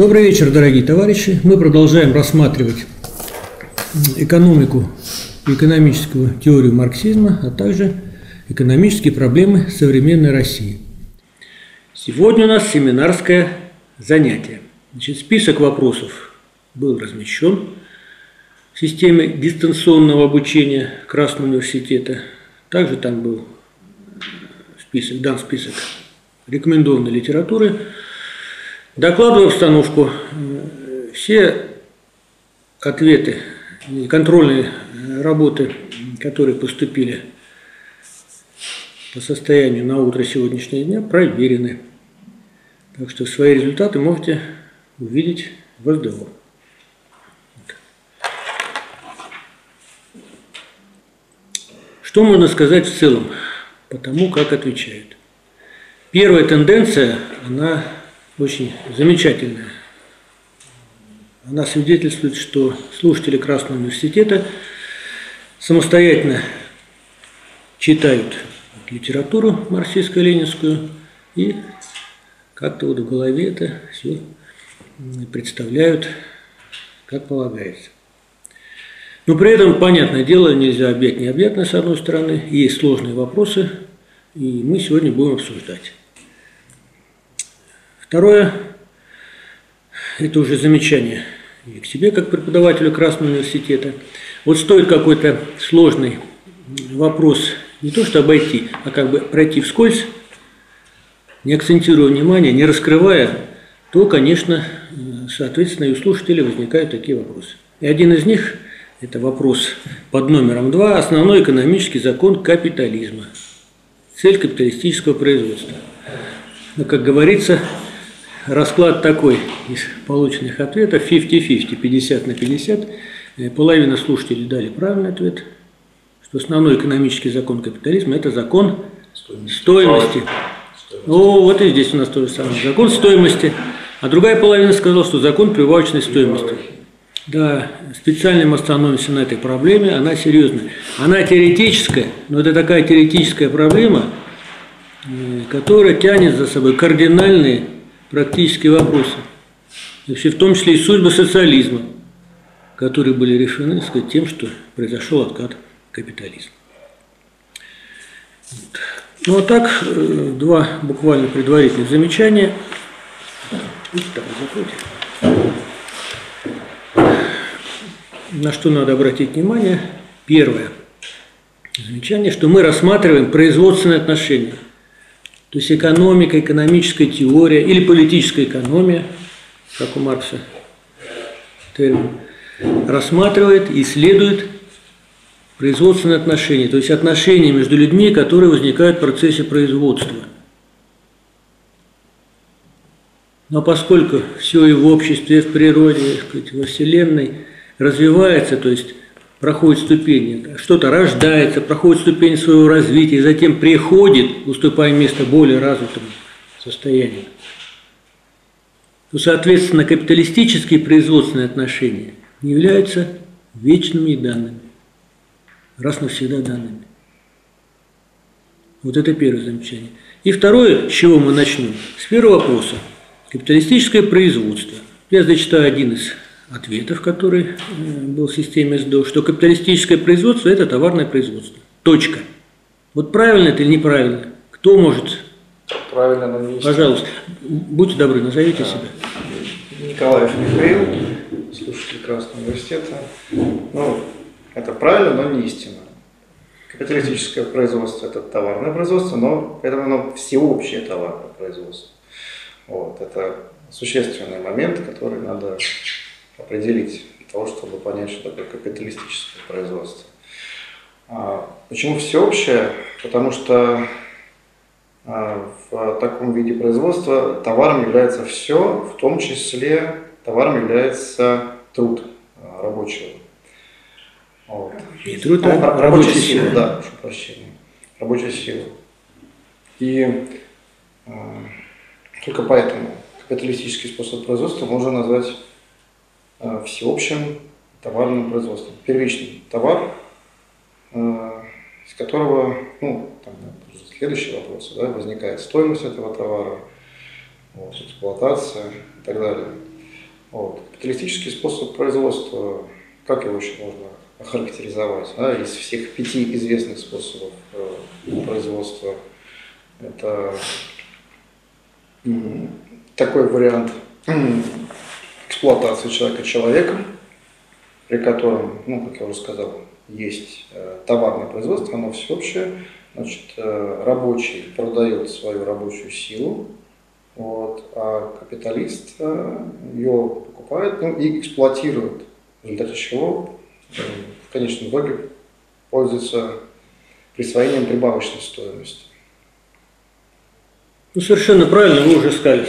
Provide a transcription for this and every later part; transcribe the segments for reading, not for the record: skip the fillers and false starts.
Добрый вечер, дорогие товарищи. Мы продолжаем рассматривать экономику и экономическую теорию марксизма, а также экономические проблемы современной России. Сегодня у нас семинарское занятие. Значит, список вопросов был размещен в системе дистанционного обучения Красного университета. Также там был дан список рекомендованной литературы. Докладываю обстановку. Все ответы и контрольные работы, которые поступили по состоянию на утро сегодняшнего дня, проверены. Так что свои результаты можете увидеть в СДО. Что можно сказать в целом по тому, как отвечают? Первая тенденция, она очень замечательная. Она свидетельствует, что слушатели Красного университета самостоятельно читают литературу марксистско-ленинскую и как-то вот в голове это все представляют, как полагается. Но при этом, понятное дело, нельзя объять необъятное с одной стороны, есть сложные вопросы, и мы сегодня будем обсуждать. Второе, это уже замечание и к себе, как преподавателю Красного университета. Вот стоит какой-то сложный вопрос не то что обойти, а как бы пройти вскользь, не акцентируя внимание, не раскрывая, то, конечно, соответственно, и у слушателей возникают такие вопросы. И один из них – это вопрос под номером 2 «Основной экономический закон капитализма. Цель капиталистического производства». Но, как говорится, расклад такой из полученных ответов 50-50, 50 на 50. Половина слушателей дали правильный ответ, что основной экономический закон капитализма – это закон стоимости. Ну, вот и здесь у нас тот же самый закон стоимости. А другая половина сказала, что закон прибавочной стоимости. Да, специально мы остановимся на этой проблеме, она серьезная. Она теоретическая, но это такая теоретическая проблема, которая тянет за собой кардинальные практические вопросы. Вообще, в том числе и судьбы социализма, которые были решены, так сказать, тем, что произошел откат капитализма. Вот. Ну а так, два буквально предварительных замечания. На что надо обратить внимание? Первое замечание, что мы рассматриваем производственные отношения. То есть экономика, экономическая теория или политическая экономия, как у Маркса термин, рассматривает и исследует производственные отношения, то есть отношения между людьми, которые возникают в процессе производства. Но поскольку все и в обществе, в природе, так сказать, во Вселенной развивается, то есть проходит ступени, что-то рождается, проходит ступень своего развития, и затем приходит, уступая место более развитому состоянию, то, соответственно, капиталистические производственные отношения не являются вечными и данными, раз навсегда данными. Вот это первое замечание. И второе, с чего мы начнем? С первого вопроса. Капиталистическое производство. Я зачитаю один из ответов, который был в системе СДО, что капиталистическое производство – это товарное производство. Точка. Вот правильно это или неправильно? Кто может? Правильно, но не истинно. Пожалуйста, будьте добры, назовите себя. Николаев Михаил, слушатель Красного университета. Ну, это правильно, но не истинно. Капиталистическое производство – это товарное производство, но это оно всеобщее товарное производство. Вот, это существенный момент, который надо определить для того, чтобы понять, что такое капиталистическое производство. Почему всеобщее? Потому что в таком виде производства товаром является все, в том числе товаром является труд рабочего. Вот. И труд, рабочая сила, да, прошу прощения. Рабочая сила. И только поэтому капиталистический способ производства можно назвать всеобщим товарным производством. Первичный товар, из которого, ну, там, следующий вопрос, да, возникает стоимость этого товара, вот, эксплуатация и так далее. Вот. Капиталистический способ производства, как его еще можно охарактеризовать? Из всех 5 известных способов производства, это такой вариант эксплуатации человека человеком, при котором, как я уже сказал, есть товарное производство, оно всеобщее. Значит, рабочий продает свою рабочую силу, а капиталист ее покупает и эксплуатирует, в результате чего в конечном итоге пользуется присвоением прибавочной стоимости. Совершенно правильно, вы уже стали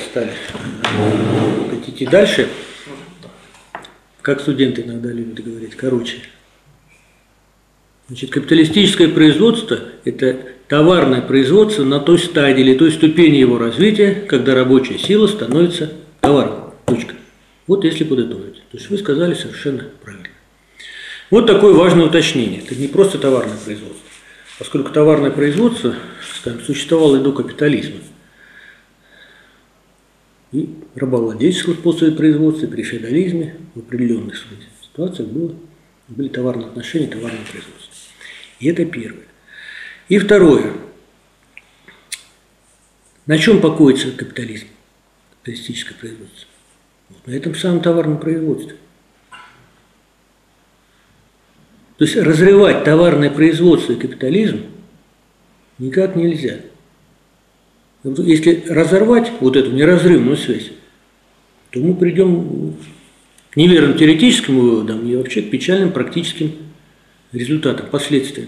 идти дальше, как студенты иногда любят говорить, короче. Значит, капиталистическое производство – это товарное производство на той стадии или той ступени его развития, когда рабочая сила становится товаром. Точка. Вот если подытожить. То есть вы сказали совершенно правильно. Вот такое важное уточнение. Это не просто товарное производство. Поскольку товарное производство, скажем, существовало и до капитализма. И рабовладельческого способа производства, при феодализме, в определенных ситуациях были товарные отношения, товарное производство. И это первое. И второе. На чем покоится капитализм, капиталистическое производство? На этом самом товарном производстве. То есть разрывать товарное производство и капитализм никак нельзя. Если разорвать вот эту неразрывную связь, то мы придем к неверным теоретическим выводам и вообще к печальным практическим результатам, последствиям.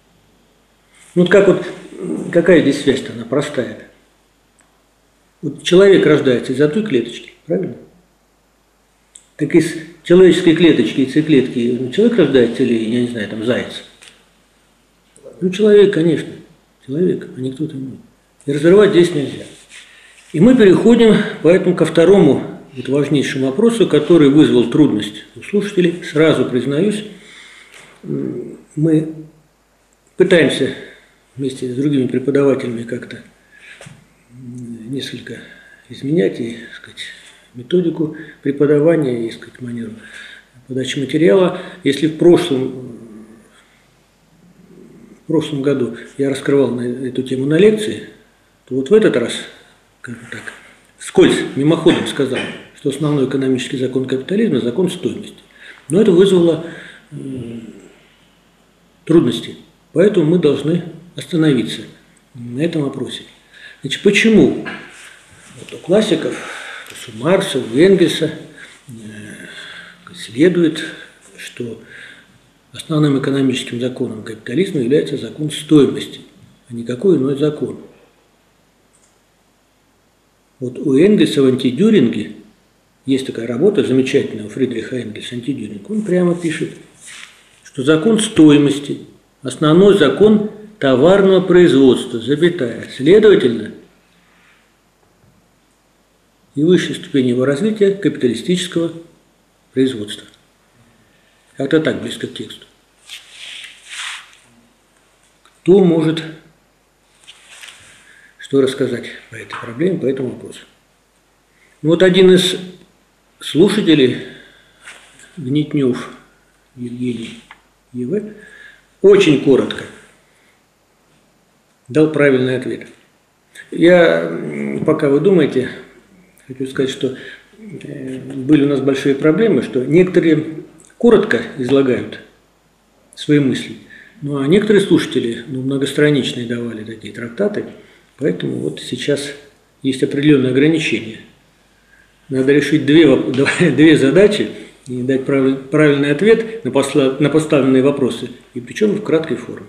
Какая здесь связь-то, она простая. Человек рождается из одной клеточки, правильно? Так из человеческой клеточки, из яйцеклетки человек рождается или, я не знаю, заяц? Человек, конечно, человек, а не кто-то иной. И разрывать здесь нельзя. И мы переходим поэтому ко второму важнейшему вопросу, который вызвал трудность у слушателей. Сразу признаюсь, мы пытаемся вместе с другими преподавателями как-то несколько изменять и, методику преподавания и, манеру подачи материала. Если в прошлом году я раскрывал на эту тему на лекции, то в этот раз, вскользь, мимоходом сказал, что основной экономический закон капитализма – закон стоимости. Но это вызвало трудности, поэтому мы должны остановиться на этом вопросе. Значит, почему у классиков, у Маркса, у Энгельса следует, что основным экономическим законом капитализма является закон стоимости, а никакой иной закон. У Энгельса в «Антидюринге» есть такая работа замечательная у Фридриха Энгельса «Антидюринг». Он прямо пишет, что закон стоимости – основной закон товарного производства, следовательно, и высшей ступени его развития капиталистического производства. Как-то так, близко к тексту. Кто может что рассказать по этой проблеме, по этому вопросу? Один из слушателей, Гнетнев Евгений Е.В., очень коротко дал правильный ответ. Я, пока вы думаете, хочу сказать, что были у нас большие проблемы, что некоторые коротко излагают свои мысли, а некоторые слушатели многостраничные давали такие трактаты, поэтому сейчас есть определенные ограничения. Надо решить две задачи и дать правильный ответ на поставленные вопросы, и причем в краткой форме.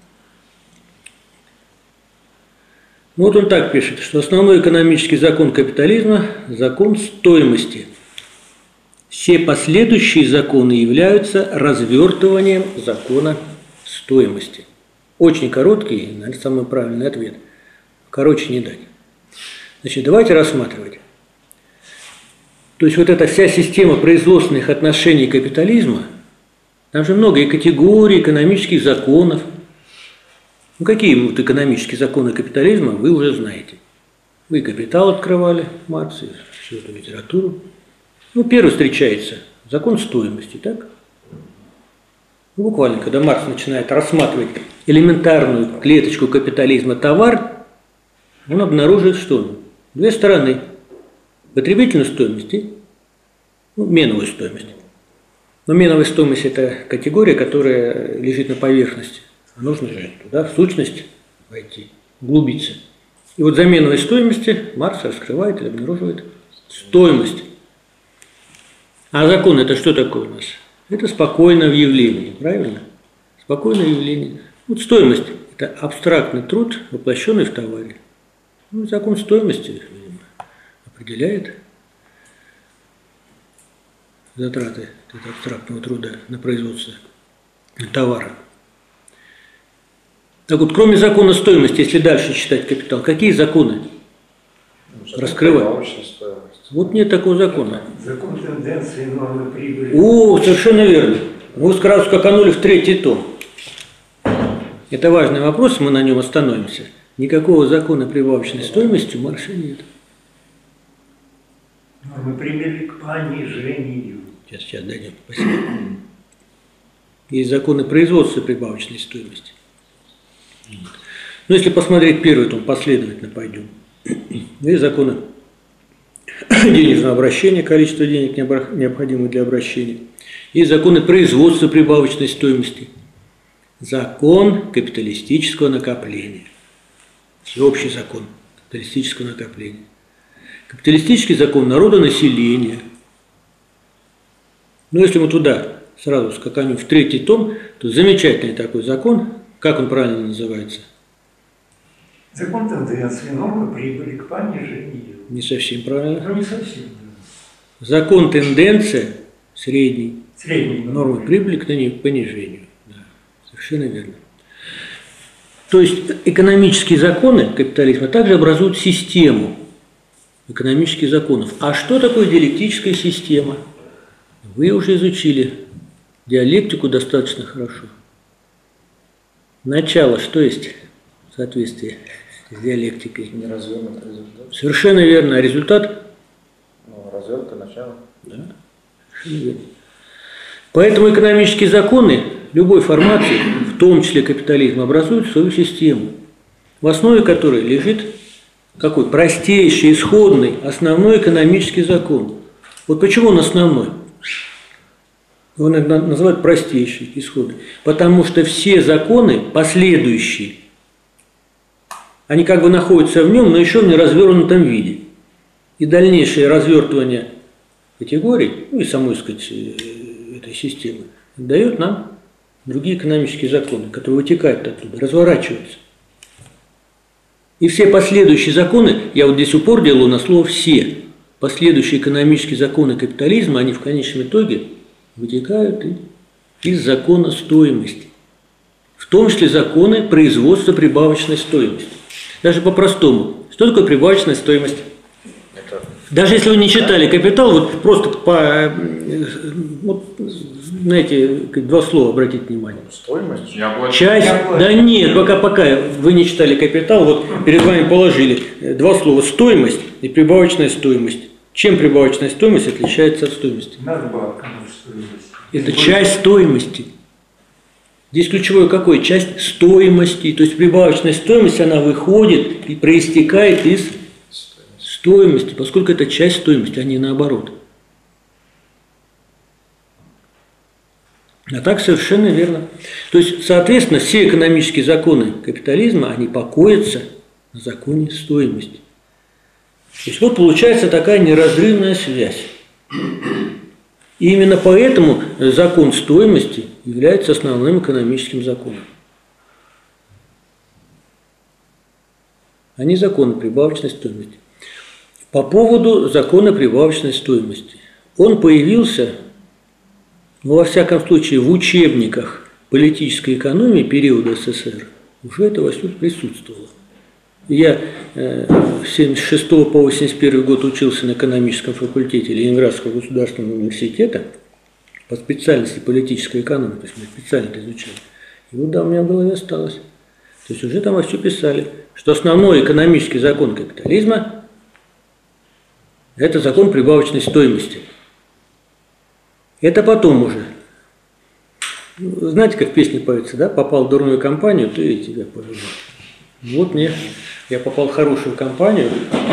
Он так пишет, что основной экономический закон капитализма – закон стоимости. Все последующие законы являются развертыванием закона стоимости. Очень короткий, наверное, самый правильный ответ. Короче не дать. Значит, давайте рассматривать. То есть эта вся система производственных отношений капитализма, там же много и категорий экономических законов. Какие экономические законы капитализма вы уже знаете. Вы «Капитал» открывали, Маркс, и всю эту литературу. Ну, первый встречается закон стоимости, так? Ну, буквально, когда Маркс начинает рассматривать элементарную клеточку капитализма товар, он обнаруживает что? Две стороны. Потребительную стоимость и меновую стоимость. Но меновая стоимость – это категория, которая лежит на поверхности. А нужно же туда, в сущность, войти, углубиться. И вот за меновой стоимости Маркс раскрывает или обнаруживает стоимость. А закон – это что такое у нас? Это спокойное явление, правильно? Спокойное явление. Вот стоимость – это абстрактный труд, воплощенный в товаре. Ну, закон стоимости, видимо, определяет затраты этого абстрактного труда на производство товара. Так вот, кроме закона стоимости, если дальше читать капитал, какие законы раскрывают? Вот нет такого закона. Закон тенденции, нормы прибыли. О, совершенно верно. Вы сразу скаканули в третий том. Это важный вопрос, мы на нем остановимся. Никакого закона прибавочной стоимости у Маркса нет. Нормы прибыли к понижению. Сейчас дойдем. Спасибо. Есть законы производства прибавочной стоимости. Но если посмотреть первый том, последовательно пойдем. Есть законы денежного обращения, количество денег, необходимых для обращения. Есть законы производства прибавочной стоимости. Закон капиталистического накопления. Всеобщий закон капиталистического накопления. Капиталистический закон народонаселения. Но если мы туда сразу скаканем в третий том, то замечательный такой закон, как он правильно называется? Закон тенденции, нормы прибыли к понижению. Не совсем правильно. Ну, не совсем. Закон тенденция средний. Средний. Нормы прибыли к понижению. Да, совершенно верно. То есть экономические законы капитализма также образуют систему экономических законов. А что такое диалектическая система? Вы уже изучили диалектику достаточно хорошо. Начало, что есть в соответствии с диалектикой? Неразвернутый результат. Совершенно верно. А результат? Ну, развернутое начало. Да. Совершенно верно. Поэтому экономические законы любой формации, в том числе капитализм, образуют свою систему, в основе которой лежит какой? Простейший, исходный, основной экономический закон. Вот почему он основной? Его называют простейший, исходный. Потому что все законы последующие, они как бы находятся в нем, но еще в неразвернутом виде. И дальнейшее развертывание категорий, ну и самой, так сказать, этой системы, дает нам другие экономические законы, которые вытекают оттуда, разворачиваются. И все последующие законы, я вот здесь упор делаю на слово «все», последующие экономические законы капитализма, они в конечном итоге вытекают из закона стоимости. В том числе законы производства прибавочной стоимости. Даже по-простому. Что такое прибавочная стоимость? Даже если вы не читали «Капитал», вот просто вот, знаете, два слова обратите внимание. Стоимость? Часть, да нет, пока вы не читали «Капитал», вот перед вами положили два слова «стоимость» и «прибавочная стоимость». Чем прибавочная стоимость отличается от стоимости? Надбавка на стоимость. Это часть стоимости. Здесь ключевое какое? Часть стоимости. То есть прибавочная стоимость, она выходит и проистекает из стоимости, поскольку это часть стоимости, а не наоборот. А так совершенно верно. То есть, соответственно, все экономические законы капитализма, они покоятся на законе стоимости. То есть вот получается такая неразрывная связь. И именно поэтому закон стоимости является основным экономическим законом. А не закон прибавочной стоимости. По поводу закона прибавочной стоимости. Он появился, ну, во всяком случае, в учебниках политической экономии периода СССР. Уже это присутствовало. Я с 1976 по 1981 год учился на экономическом факультете Ленинградского государственного университета по специальности политической экономии, то есть мы специально это изучали. И вот да, у меня в голове осталось. То есть уже там все писали, что основной экономический закон капитализма – это закон прибавочной стоимости. Это потом уже. Знаете, как в песне поется, да? Попал в дурную компанию, то и тебя повезло. Вот я попал в хорошую компанию,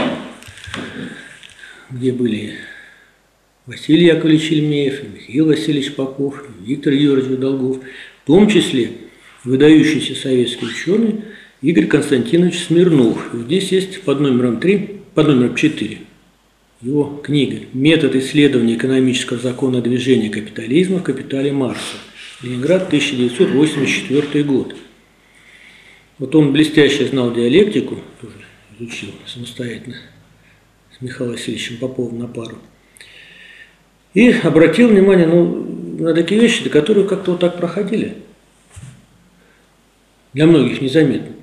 где были Василий Яковлевич Ильмеев, Михаил Васильевич Попов, Виктор Георгиевич Долгов, в том числе выдающийся советский ученый Игорь Константинович Смирнов. Здесь есть под номером 4 его книга «Метод исследования экономического закона движения капитализма в капитале Маркса. Ленинград, 1984 год». Вот он блестяще знал диалектику, тоже изучил самостоятельно с Михаилом Васильевичем Поповым на пару. И обратил внимание на такие вещи, которые как-то вот так проходили. Для многих незаметно.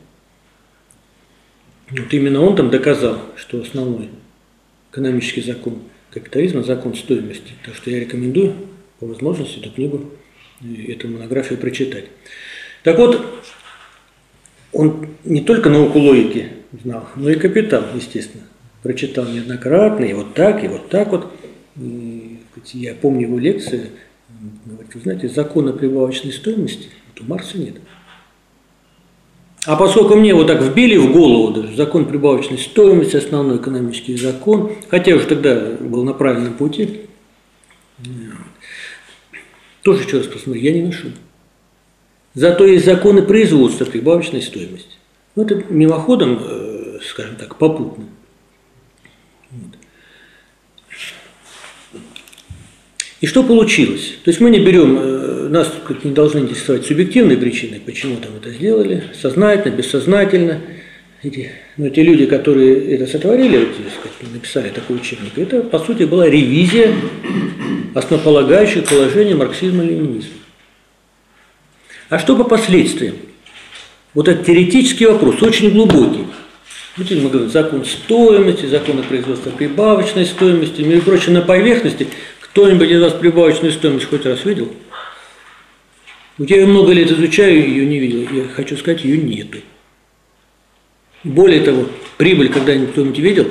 Вот именно он там доказал, что основной экономический закон капитализма – закон стоимости. Так что я рекомендую по возможности эту книгу, эту монографию прочитать. Так вот, он не только науку логики знал, но и капитал, естественно. Прочитал неоднократно, и вот так вот. И, я помню его лекции, говорит, вы знаете, закона прибавочной стоимости у Маркса нет. А поскольку мне вот так вбили в голову даже закон прибавочной стоимости, основной экономический закон, хотя я уже тогда был на правильном пути, тоже еще раз посмотрю, я не нашел. Зато есть законы производства прибавочной стоимости. Ну, это мимоходом, скажем так, попутно. Вот. И что получилось? То есть мы не берем, нас не должны интересовать субъективные причины, почему там это сделали, сознательно, бессознательно. Эти люди, которые это сотворили, написали такой учебник, это, по сути, была ревизия основополагающих положений марксизма-ленинизма. А что по последствиям? Вот этот теоретический вопрос, очень глубокий. Вот мы говорим, закон стоимости, закон производства прибавочной стоимости, между прочим, на поверхности. Кто-нибудь из вас прибавочную стоимость хоть раз видел? Вот я ее много лет изучаю, ее не видел. Я хочу сказать, ее нету. Более того, прибыль когда-нибудь кто-нибудь видел?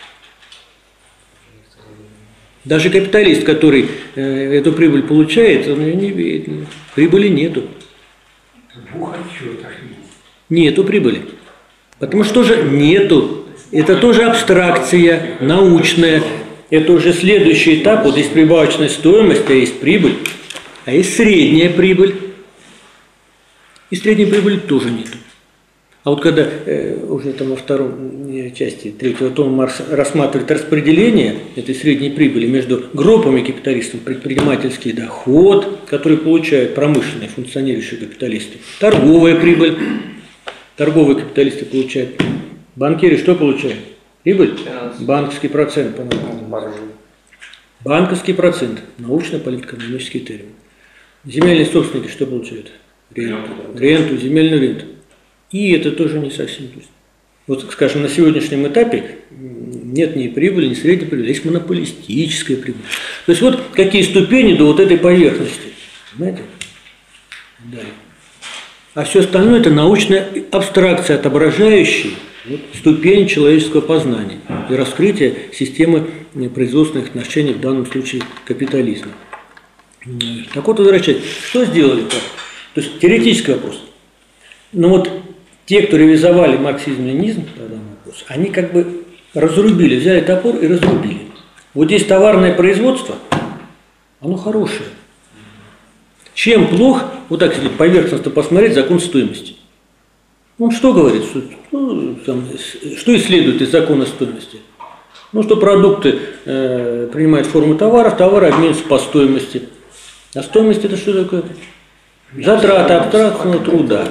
Даже капиталист, который эту прибыль получает, он ее не видит. Прибыли нету. В двух отчетах есть. Нету прибыли. Потому что же нету. Это тоже абстракция научная. Это уже следующий этап. Вот есть прибавочная стоимость, а есть прибыль, а есть средняя прибыль. И средней прибыли тоже нету. А вот когда уже там во втором части третьего тома Маркс рассматривает распределение этой средней прибыли между группами капиталистов, предпринимательский доход, который получают промышленные функционирующие капиталисты, торговая прибыль, торговые капиталисты получают, банкиры что получают? Прибыль? Банковский процент, по-моему. Банковский процент, научно-политэкономический термин. Земельные собственники что получают? Ренту, земельную ренту. И это тоже не совсем то есть. Вот, скажем, на сегодняшнем этапе нет ни прибыли, ни средней прибыли, есть монополистическая прибыль. То есть вот какие ступени до вот этой поверхности. Понимаете? Далее. А все остальное это научная абстракция, отображающая вот, ступень человеческого познания и раскрытие системы производственных отношений, в данном случае капитализма. Так вот, возвращаясь, что сделали так? То есть теоретический вопрос. Но вот те, кто ревизовали марксизм-ленинизм, они как бы разрубили, взяли топор и разрубили. Вот здесь товарное производство, оно хорошее. Чем плох, вот так если поверхностно посмотреть, закон стоимости. Он что говорит? Что исследует из закона стоимости? Ну, что продукты принимают форму товаров, товары обмениваются по стоимости. А стоимость это что такое? Затрата абстрактного труда.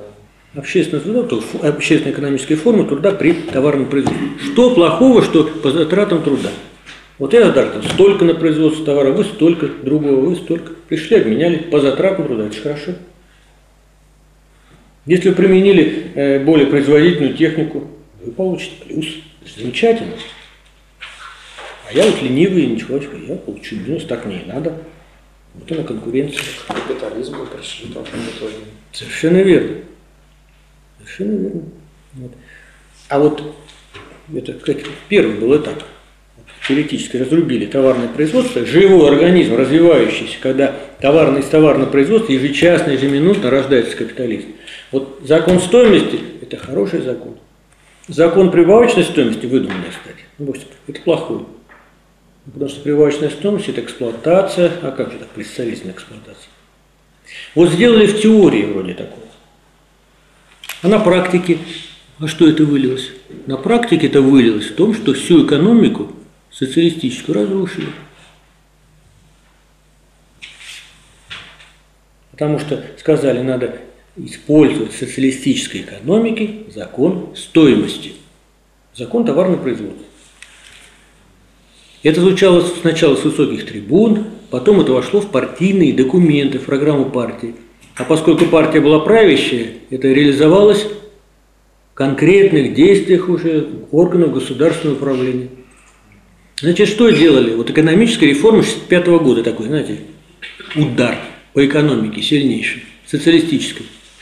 Общественно-экономические формы труда при товарном производстве. Что плохого, что по затратам труда? Вот я затрат столько на производство товара, вы столько, другого вы столько. Пришли, обменяли по затратам труда, это же хорошо. Если вы применили более производительную технику, вы получите плюс. Это замечательно. А я вот ленивый, ничего, я получу минус, так мне и надо. Вот она конкуренция. Капитализм мы пришли там в итоге. Совершенно верно. Совершенно верно. Вот. А вот это, кстати, первый был этап. теоретически разрубили товарное производство, живой организм, развивающийся, когда из товарного производства ежечасно, ежеминутно рождается капитализм. Вот закон стоимости – это хороший закон. Закон прибавочной стоимости, выдуманный, кстати, это плохой. Потому что прибавочная стоимость – это эксплуатация, а как же так, при социализме эксплуатация? Вот сделали в теории вроде такого. А на практике, а что это вылилось? На практике это вылилось в том, что всю экономику социалистическую разрушили. Потому что сказали, надо использовать в социалистической экономике закон стоимости, закон товарного производства. Это звучало сначала с высоких трибун, потом это вошло в партийные документы, в программу партии. А поскольку партия была правящая, это реализовалось в конкретных действиях уже органов государственного управления. Значит, что делали? Вот экономическая реформа 1965 года такой, знаете, удар по экономике сильнейший, социалистической.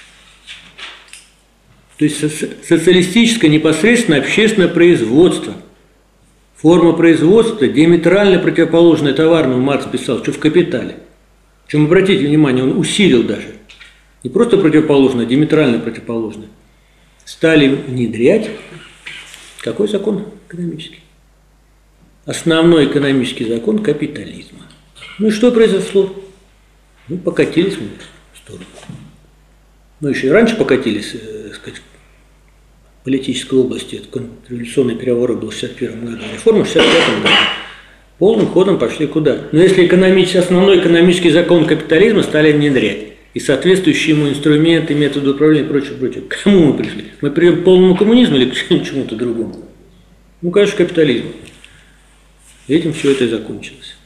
То есть социалистическое непосредственно общественное производство. Форма производства диаметрально противоположная товарному, Маркс писал, что в «Капитале». Причем, обратите внимание, он усилил даже. Не просто противоположно, а диаметрально противоположно. Стали внедрять какой закон экономический? Основной экономический закон капитализма. Ну и что произошло? Ну, покатились мы в сторону. Ну, еще и раньше покатились, так сказать, в политической области. Революционный переворот был в 1961 году, реформа в 1965 году. Полным ходом пошли куда? Но если основной экономический закон капитализма стали внедрять, и соответствующие ему инструменты, методы управления и прочее, прочее, к кому мы пришли? Мы придем к полному коммунизму или к чему-то другому? Ну, конечно, капитализму. Этим все это и закончилось.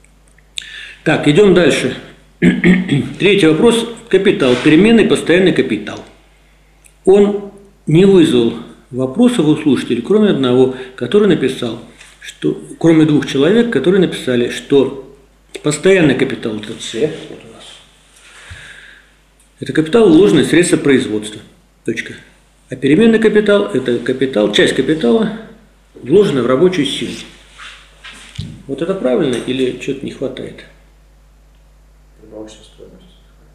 Так, идем дальше. Третий вопрос. Капитал. Переменный постоянный капитал. Он не вызвал вопросов у слушателей, кроме одного, который написал, что, кроме двух человек, которые написали, что постоянный капитал – это С, вот у нас, это капитал, вложенный в средства производства. Точка. А переменный капитал – это капитал, часть капитала, вложенная в рабочую силу. Вот это правильно или что-то не хватает? Прибавочная стоимость.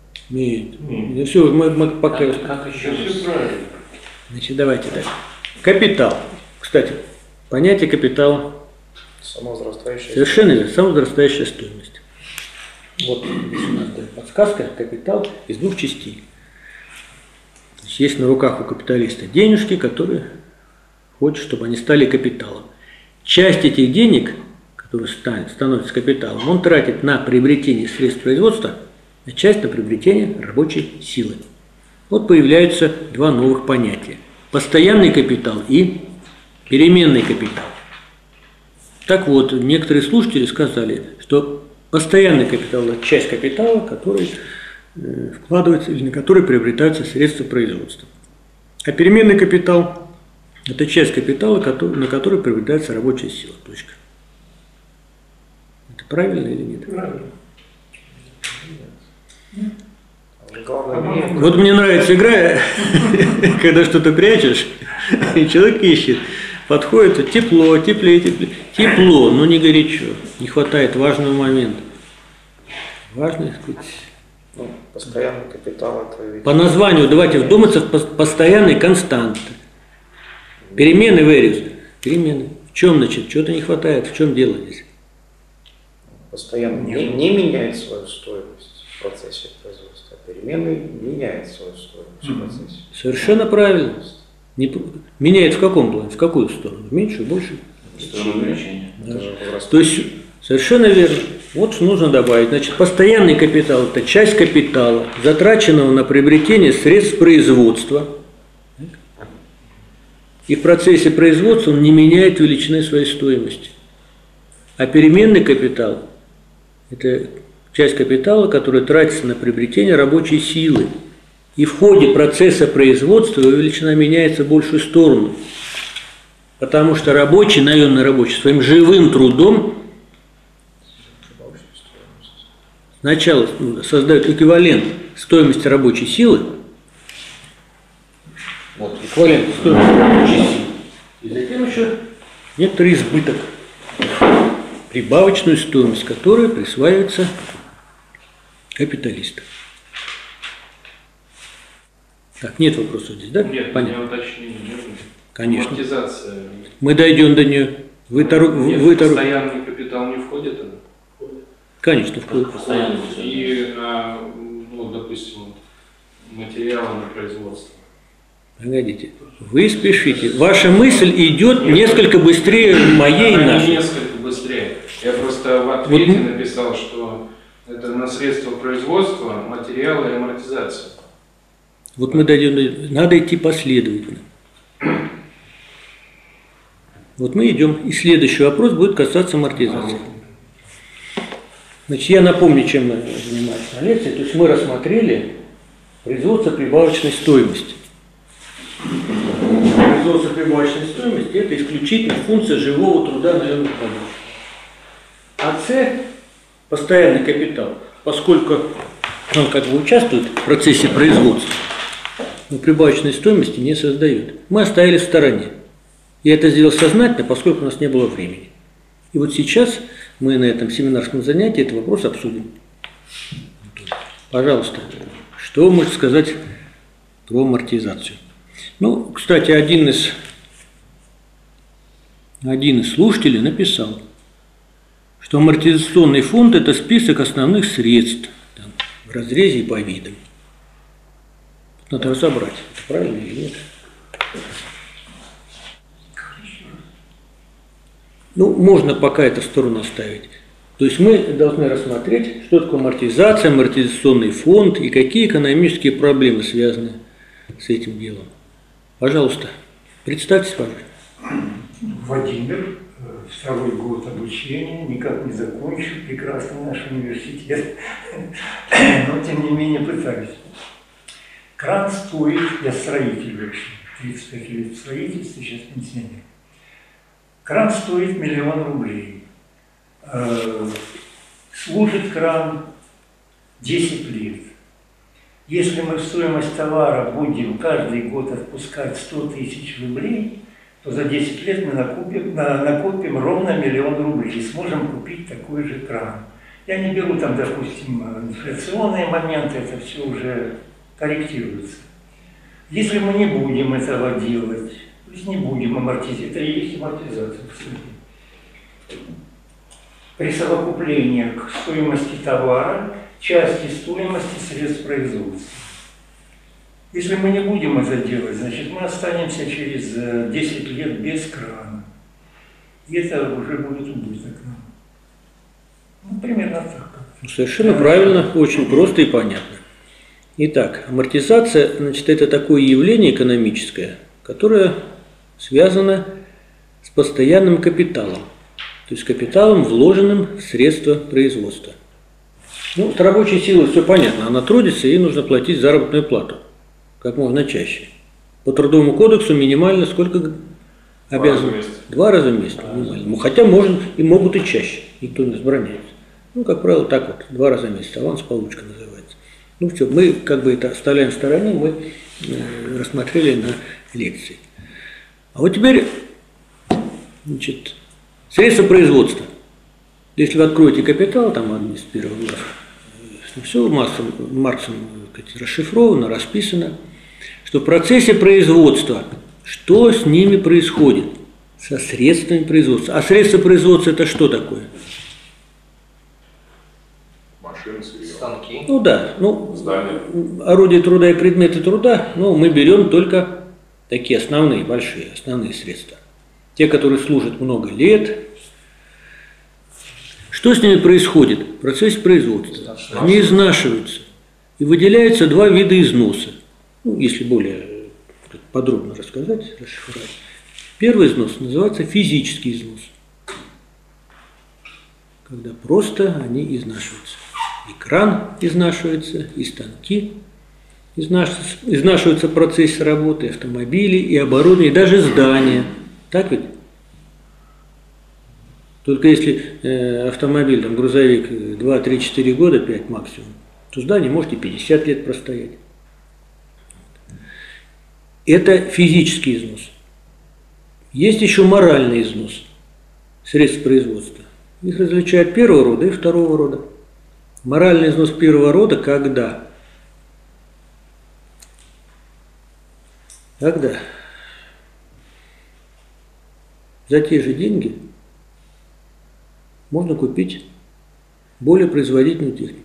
Нет. Все, мы пока... Как еще? Все правильно. Значит, давайте так. Капитал. Кстати, понятие капитала. Самовозрастающая. Совершенно верно. Самовозрастающая стоимость. Вот здесь у нас подсказка. Капитал из двух частей. Значит, есть на руках у капиталиста денежки, которые хочет, чтобы они стали капиталом. Часть этих денег, которые становятся капиталом, он тратит на приобретение средств производства, а часть на приобретение рабочей силы. Вот появляются два новых понятия. Постоянный капитал и переменный капитал. Так вот, некоторые слушатели сказали, что постоянный капитал – это часть капитала, который вкладывается или на который приобретаются средства производства. А переменный капитал – это часть капитала, на который приобретается рабочая сила. Точка. Это правильно или нет? Правильно. Вот мне нравится игра, когда что-то прячешь, и человек ищет. Подходит, тепло, теплее, теплее. Тепло, но не горячо. Не хватает важного момента. Важный, так сказать. Ну, постоянный капитал это ведь... По названию давайте вдуматься в постоянной константы. Перемены values. Перемены. В чем, значит, чего-то не хватает, в чем дело здесь? Постоянно не меняет свою стоимость в процессе производства. Переменный меняет свою стоимость в процессе. Совершенно правильно. Меняет в каком плане? В какую сторону? Меньше, больше? В сторону увеличения. Да. То есть, совершенно верно. Вот что нужно добавить. Значит, постоянный капитал – это часть капитала, затраченного на приобретение средств производства. И в процессе производства он не меняет величины своей стоимости. А переменный капитал – это часть капитала, которая тратится на приобретение рабочей силы. И в ходе процесса производства его величина меняется в большую сторону. Потому что рабочий, наемный рабочий, своим живым трудом сначала создает эквивалент стоимости рабочей силы. Вот, эквивалент стоимости рабочей силы. И затем еще некоторый избыток. прибавочную стоимость, которая присваивается капиталистам. Так, нет вопросов здесь, да? Нет, Понятно. у меня уточнения нет. Конечно. Амортизация. Мы дойдем до нее. Постоянный капитал не входит она? Конечно, входит. Постоянно. И, ну, допустим, вот, материалы на производство. Погодите, вы спешите. Ваша мысль идет несколько быстрее моей и Она не нашей. несколько быстрее. Я просто в ответе написал, что это на средства производства, материалы и амортизация. Вот мы дойдем до... Надо идти последовательно. Вот мы идем, и следующий вопрос будет касаться амортизации. Значит, я напомню, чем мы занимались на лекции. То есть мы рассмотрели производство прибавочной стоимости. Производство прибавочной стоимости – это исключительно функция живого труда наемных рабочих. А С – постоянный капитал, поскольку он как бы участвует в процессе производства, но прибавочной стоимости не создает. Мы оставили в стороне. Я это сделал сознательно, поскольку у нас не было времени. И вот сейчас мы на этом семинарском занятии этот вопрос обсудим. Пожалуйста, что вы можете сказать про амортизацию? Ну, кстати, один из слушателей написал, что амортизационный фонд – это список основных средств там, в разрезе и по видам. Надо разобрать, это правильно или нет. Ну, можно пока это в сторону оставить. То есть мы должны рассмотреть, что такое амортизация, амортизационный фонд и какие экономические проблемы связаны с этим делом. Пожалуйста, представьтесь, пожалуйста. Владимир, второй год обучения, никак не закончил, прекрасный наш университет, но тем не менее пытаюсь. Кран стоит, я строитель вообще, 35 лет в строительстве, сейчас пенсионер. Кран стоит 1 000 000 рублей. Служит кран 10 лет. Если мы в стоимость товара будем каждый год отпускать 100 000 рублей, то за 10 лет мы накопим ровно 1 000 000 рублей и сможем купить такой же кран. Я не беру там, допустим, инфляционные моменты, это все уже корректируется. Если мы не будем этого делать, то есть не будем амортизировать, это и есть амортизация, в сути. При совокуплении к стоимости товара части стоимости средств производства. Если мы не будем это делать, значит мы останемся через 10 лет без крана. И это уже будет убыток нам. Ну, примерно так. Совершенно правильно, очень просто и понятно. Итак, амортизация, значит, это такое явление экономическое, которое связано с постоянным капиталом, то есть капиталом, вложенным в средства производства. Ну, с рабочей силой все понятно, она трудится, ей нужно платить заработную плату, как можно чаще. По Трудовому кодексу минимально сколько обязан? 2 раза в месяц минимально. Ну, хотя могут и чаще, никто не возбраняет. Ну, как правило, так вот, 2 раза в месяц, аванс-получка называется. Ну все, мы как бы это оставляем в стороне, мы рассмотрели на лекции. А вот теперь, значит, средства производства. Если вы откроете капитал, там одни из первых глав, все Марксом расшифровано, расписано, что в процессе производства, что с ними происходит? Со средствами производства. А средства производства это что такое? Машины, Станки. Ну да, ну, здания. орудия труда и предметы труда, но мы берем только такие основные, большие, основные средства. Те, которые служат много лет. Что с ними происходит в процессе производства? Они изнашиваются. И выделяются 2 вида износа. Ну, если более подробно рассказать, расшифровать. Первый износ называется физический износ. Когда просто они изнашиваются. И кран изнашивается, и станки изнашиваются в процессе работы, и автомобили, и оборудование, и даже здания. Так ведь? Только если автомобиль, там, грузовик 2, 3, 4 года, 5 максимум, то здание может и 50 лет простоять. Это физический износ. Есть еще моральный износ средств производства. Их различают первого рода и второго рода. Моральный износ первого рода когда? Когда за те же деньги можно купить более производительную технику.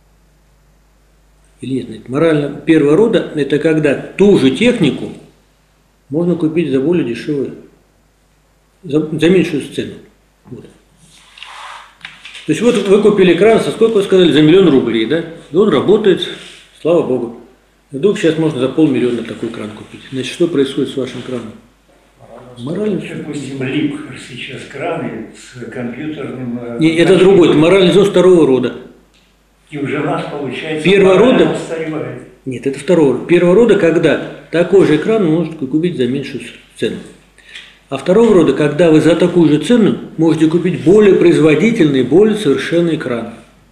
Или нет, морально первого рода – это когда ту же технику можно купить за более дешевую, за меньшую цену. Вот. То есть вот вы купили экран, со сколько вы сказали, за 1 000 000 рублей, да? И он работает, слава богу. Вдруг сейчас можно за 500 000 такой экран купить. Значит, что происходит с вашим экраном? Морально. Допустим, лип сейчас краны с компьютерным... Не, это другой, это моральный износ второго рода. И уже наш, получается, Первого рода? устаревает. Нет, это второго рода. Первого рода, когда такой же экран можно купить за меньшую цену. А второго рода, когда вы за такую же цену можете купить более производительный, более совершенный экран.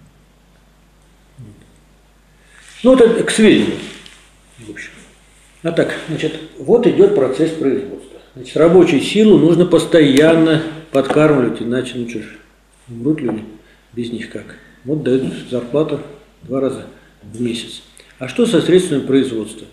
Ну, это к сведению. В общем. А так, значит, вот идет процесс производства. Значит, рабочую силу нужно постоянно подкармливать, иначе, ну что ж, умрут люди без них как. Вот дают зарплату 2 раза в месяц. А что со средствами производства?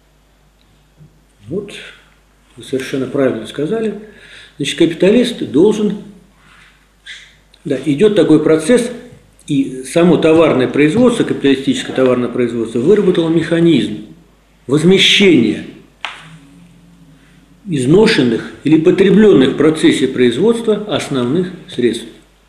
Вот, вы совершенно правильно сказали. Значит, капиталист должен... Да, идет такой процесс, и само товарное производство, капиталистическое товарное производство, выработало механизм возмещения изношенных или потребленных в процессе производства основных средств.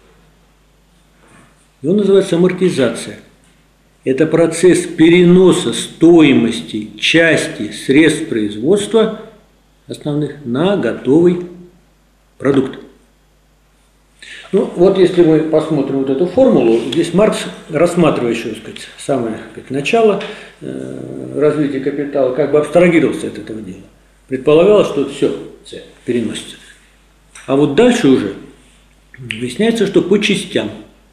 И он называется амортизация. Это процесс переноса стоимости части средств производства основных на готовый продукт. Ну, вот если мы посмотрим вот эту формулу, здесь Маркс, рассматривающий, так сказать, самое начало развития капитала, как бы абстрагировался от этого дела. Предполагалось, что все переносится. А вот дальше уже выясняется, что по частям.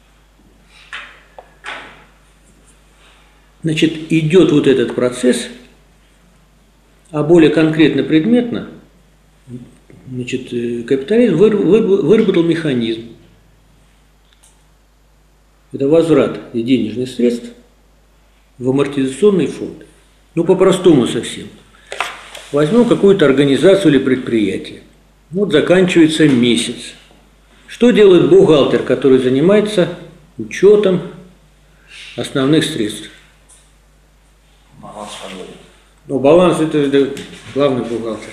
Значит, идет вот этот процесс, а более конкретно предметно, значит, капитализм выработал механизм. Это возврат денежных средств в амортизационный фонд. Ну, по-простому совсем. Возьмем какую-то организацию или предприятие. Вот заканчивается месяц. Что делает бухгалтер, который занимается учетом основных средств? Баланс подводит. Ну, баланс – это главный бухгалтер.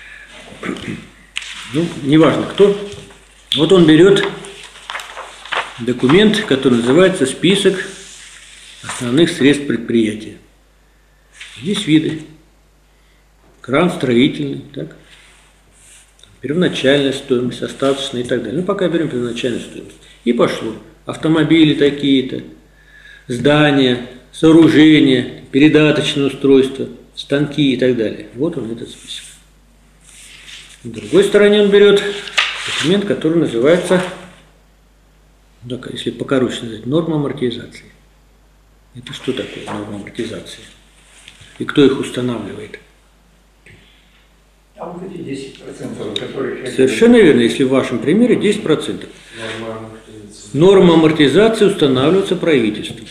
Ну, неважно кто. Вот он берет документ, который называется «Список основных средств предприятия». Здесь виды. Кран строительный, так? Первоначальная стоимость, остаточная и так далее. Ну, пока берем первоначальную стоимость. И пошло. Автомобили такие-то, здания, сооружения, передаточные устройства, станки и так далее. Вот он, этот список. С другой стороны он берет документ, который называется, так, если покороче назвать, норма амортизации. Это что такое норма амортизации? И кто их устанавливает? А вот эти 10%, которые... Совершенно верно, если в вашем примере 10%. Норма амортизации устанавливается правительством.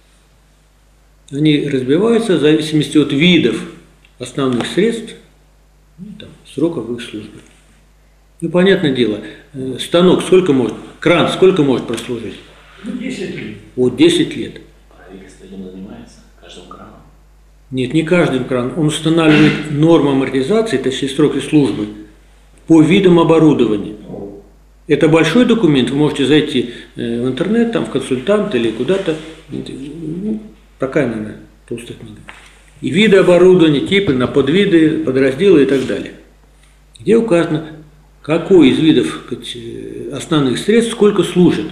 Они разбиваются в зависимости от видов основных средств, ну, там, сроков их службы. Ну, понятное дело, станок сколько может, кран сколько может прослужить? Ну, 10 лет. Вот 10 лет. Правительство этим занимается, каждым краном. Нет, не каждым кран. Он устанавливает норму амортизации, точнее сроки службы, по видам оборудования. Это большой документ, вы можете зайти в интернет, там, в консультант или куда-то. Ну, такая, наверное, толстая книга. И виды оборудования, типы на подвиды, подразделы и так далее. Где указано, какой из видов, сказать, основных средств сколько служит.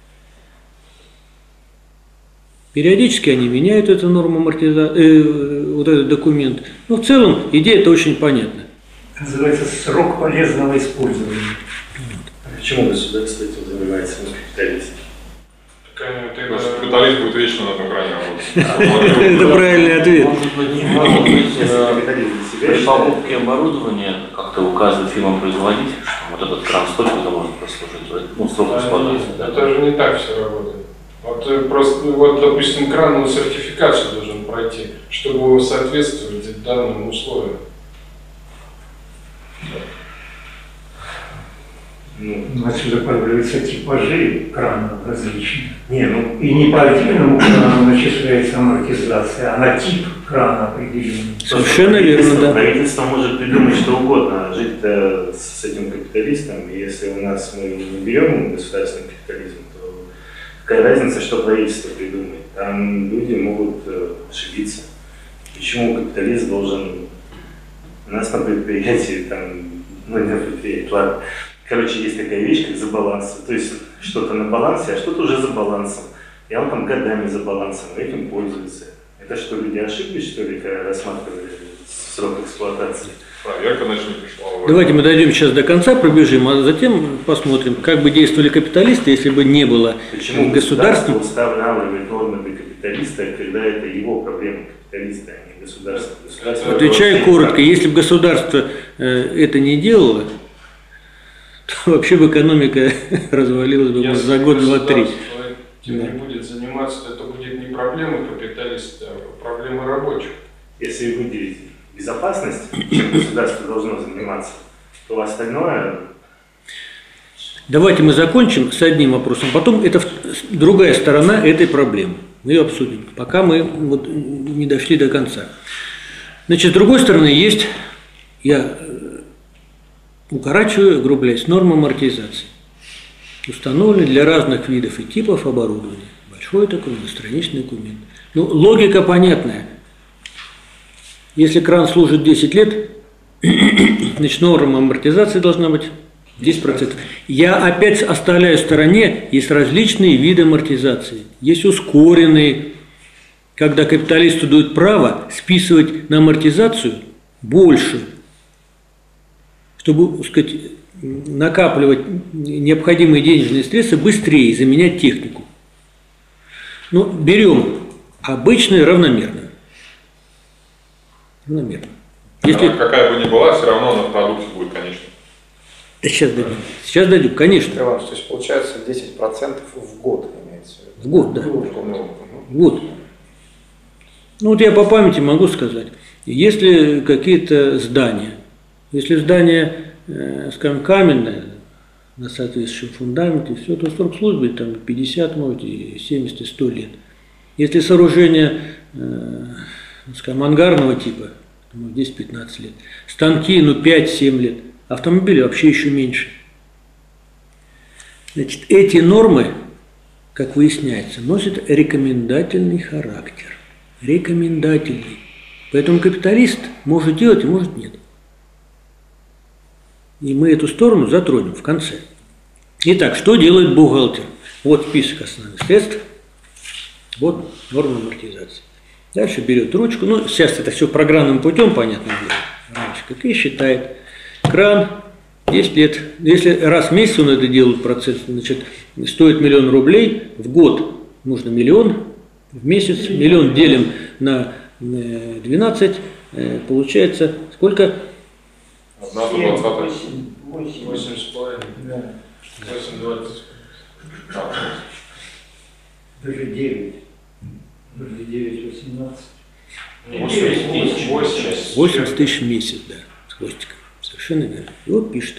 Периодически они меняют эту норму амортизации, вот этот документ. Но в целом идея-то очень понятна. Называется срок полезного использования. Почему государство этим занимается, не капиталист? Капиталист будет вечно на этом кране работать. Это правильный ответ. Может быть, при покупке оборудования как-то указывать фирмам-производителям, что вот этот кран сколько-то может прослужить, ну, срок эксплуатации. Да? Это же не так все работает. Вот просто, вот, допустим, кран на сертификацию должен пройти, чтобы соответствовать данным условиям. Отсюда появляются типажи кранов различных. И не по отдельному крану начисляется амортизация, а на тип крана определенный. Совершенно верно, да. Правительство может придумать что угодно, жить-то с этим капиталистом. И если у нас мы не берем государственный капитализм, то какая разница, что правительство придумает? Там люди могут ошибиться. Почему капиталист должен... У нас на предприятии, не на предприятии, ладно. Короче, есть такая вещь, как за баланс. То есть что-то на балансе, а что-то уже за балансом. И он там годами за балансом, и этим пользуется. Это что, люди ошиблись, что ли, когда рассматривали срок эксплуатации? Проверка, значит, не пришла. Давайте мы дойдем сейчас до конца, пробежим, а затем посмотрим, как бы действовали капиталисты, если бы не было Почему государства. государство устанавливает нормы для капиталиста, когда это его проблема капиталиста, а не государства? Государство Отвечаю коротко, если бы государство это не делало, то вообще бы экономика развалилась бы за год, два, три. Этим не будет заниматься, это будет не проблема капиталиста, а проблема рабочих. Если выделить безопасность, чем государство должно заниматься, то остальное... Давайте мы закончим с одним вопросом, потом это другая сторона этой проблемы. Мы ее обсудим, пока мы вот не дошли до конца. Значит, с другой стороны есть, я укорачиваю, огрубляюсь, нормы амортизации. Установлены для разных видов и типов оборудования. Большой такой многостраничный документ. Ну, логика понятная. Если кран служит 10 лет, значит, норма амортизации должна быть 10%. Я опять оставляю в стороне, есть различные виды амортизации. Есть ускоренные, когда капиталисту дают право списывать на амортизацию больше, чтобы, так сказать, накапливать необходимые денежные средства быстрее, заменять технику. Ну, берем обычную равномерную. Равномерно. Если... Какая бы ни была, все равно на продукте будет, конечно. Да сейчас дадим. Сейчас дадим, конечно. Иван, то есть получается 10% в год имеется в виду? В год, да. Ну, В год. Ну вот я по памяти могу сказать. Если какие-то здания, если здание, скажем, каменное, на соответствующем фундаменте, все, то срок службы там 50, может, и 70, и 100 лет. Если сооружение, скажем, ангарного типа, 10-15 лет. Станки, 5-7 лет. Автомобили вообще еще меньше. Значит, эти нормы, как выясняется, носят рекомендательный характер. Рекомендательный. Поэтому капиталист может делать и может нет. И мы эту сторону затронем в конце. Итак, что делает бухгалтер? Вот список основных средств. Вот норма амортизации. Дальше берет ручку. Ну, сейчас это все программным путем, понятно дело. И считает. Кран 10 лет. Если раз в месяц он это делает процесс, значит, стоит 1 000 000 рублей. В год нужно 1 000 000. В месяц 1 000 000 делим на 12. Получается сколько? 1/20. 8,5. Да. 8,20. Даже 9. Даже 9, 18. 80 тысяч в месяц, да, с хвостиком. Совершенно верно. И вот пишет.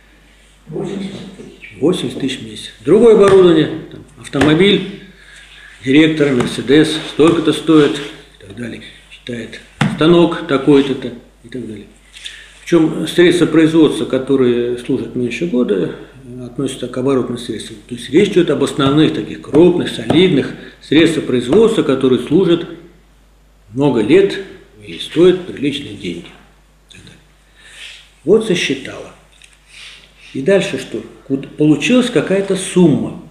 80 тысяч в месяц. Другое оборудование, там, автомобиль, директор, Мерседес, столько-то стоит и так далее. Считает станок такой-то и так далее. Причем средства производства, которые служат меньше года, относятся к оборотным средствам. То есть речь идет об основных таких крупных, солидных средствах производства, которые служат много лет и стоят приличные деньги. Вот сосчитала. И дальше что? Получилась какая-то сумма,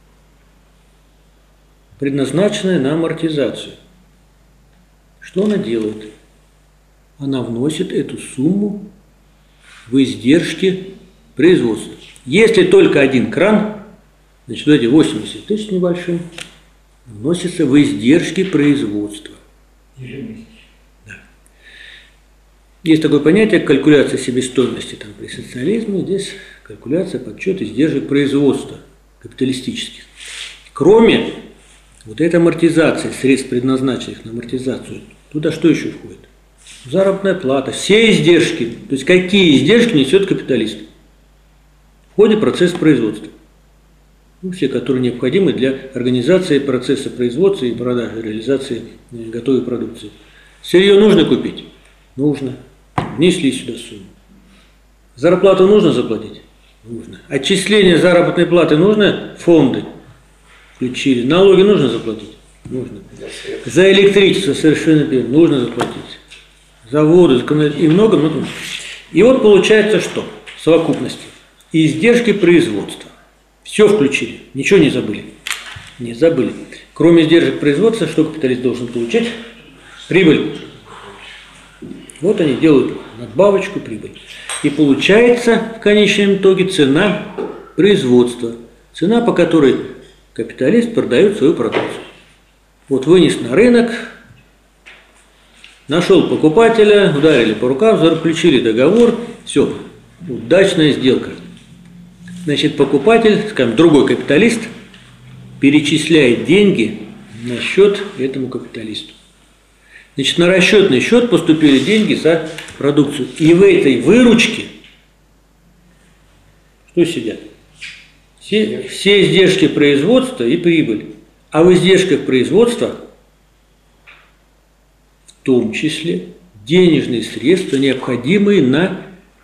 предназначенная на амортизацию. Что она делает? Она вносит эту сумму в издержки производства. Если только один кран, значит, вот эти 80 тысяч небольшим, вносятся в издержки производства. Ежемесячно. Да. Есть такое понятие калькуляция себестоимости там, при социализме, здесь калькуляция, подсчет издержек производства капиталистических. Кроме вот этой амортизации, средств, предназначенных на амортизацию, туда что еще входит? Заработная плата, все издержки, то есть какие издержки несет капиталист в ходе процесса производства. Ну, все, которые необходимы для организации процесса производства и продажи, реализации готовой продукции. Сырье нужно купить? Нужно. Внесли сюда сумму. Зарплату нужно заплатить? Нужно. Отчисление заработной платы нужно? Фонды включили. Налоги нужно заплатить? Нужно. За электричество совершенно верно. Нужно заплатить. За воду, и много. И вот получается что? В совокупности. Издержки производства. Все включили. Ничего не забыли. Не забыли. Кроме издержек производства, что капиталист должен получать? Прибыль. Вот они делают надбавочку, прибыль. И получается в конечном итоге цена производства. Цена, по которой капиталист продает свою продукцию. Вот вынес на рынок, нашел покупателя, ударили по рукам, заключили договор, все, удачная сделка. Значит, покупатель, скажем, другой капиталист, перечисляет деньги на счет этому капиталисту. Значит, на расчетный счет поступили деньги за продукцию. И в этой выручке что сидят? Все издержки производства и прибыль. А в издержках производства в том числе денежные средства, необходимые на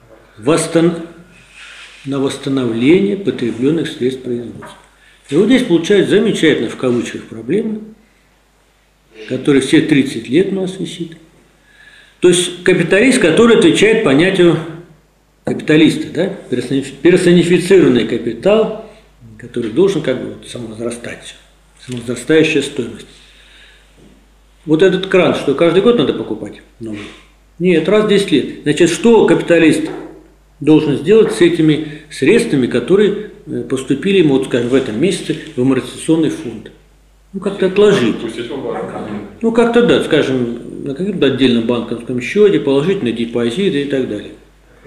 восстановление потребленных средств производства. И вот здесь получается замечательно в кавычках проблема, который все 30 лет у нас висит. То есть капиталист, который отвечает понятию капиталиста, да? Персонифицированный капитал, который должен как бы самовозрастать, самовозрастающая стоимость. Вот этот кран, что каждый год надо покупать новый? Нет, раз в 10 лет. Значит, что капиталист должен сделать с этими средствами, которые поступили ему, вот, скажем, в этом месяце в амортизационный фонд? Ну, как-то отложить. Ну, как-то, да, скажем, на каком-то отдельном банковском счете, положить на депозиты и так далее.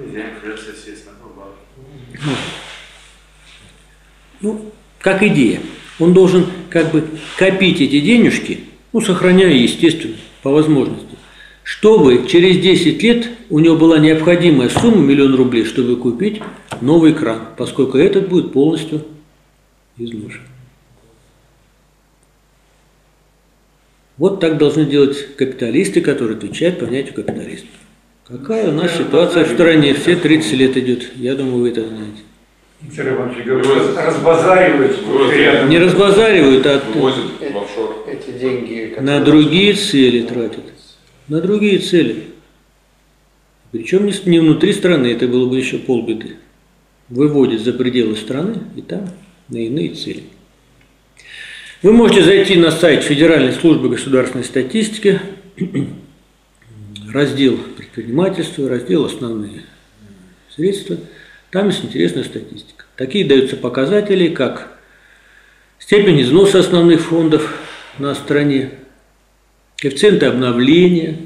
Ну, как идея. Он должен как бы копить эти денежки, ну, сохраняя, естественно, по возможности, чтобы через 10 лет у него была необходимая сумма, 1 000 000 рублей, чтобы купить новый кран, поскольку этот будет полностью изношен. Вот так должны делать капиталисты, которые отвечают понятию капиталиста. Какая у нас ситуация в стране? Все 30 лет идет. Я думаю, вы это знаете. Разбазаривают. Не разбазаривают, а Эти деньги, на другие цели тратят. На другие цели. Причем не внутри страны, это было бы еще полбеды. Выводят за пределы страны и там на иные цели. Вы можете зайти на сайт Федеральной службы государственной статистики, раздел предпринимательства, раздел основные средства. Там есть интересная статистика. Такие даются показатели, как степень износа основных фондов на стране, коэффициенты обновления,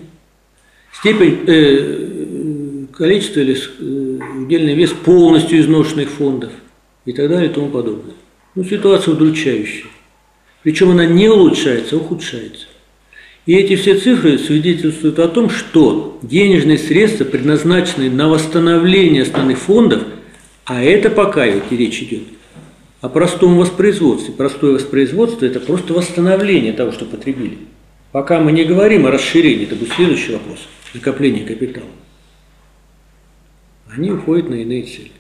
степень, количество или удельный вес полностью изношенных фондов и так далее и тому подобное. Ну, ситуация удручающая. Причем она не улучшается, а ухудшается. И эти все цифры свидетельствуют о том, что денежные средства, предназначенные на восстановление основных фондов, а это пока идти речь идет о простом воспроизводстве. Простое воспроизводство – это просто восстановление того, что потребили. Пока мы не говорим о расширении, это будет следующий вопрос – накопление капитала. Они уходят на иные цели.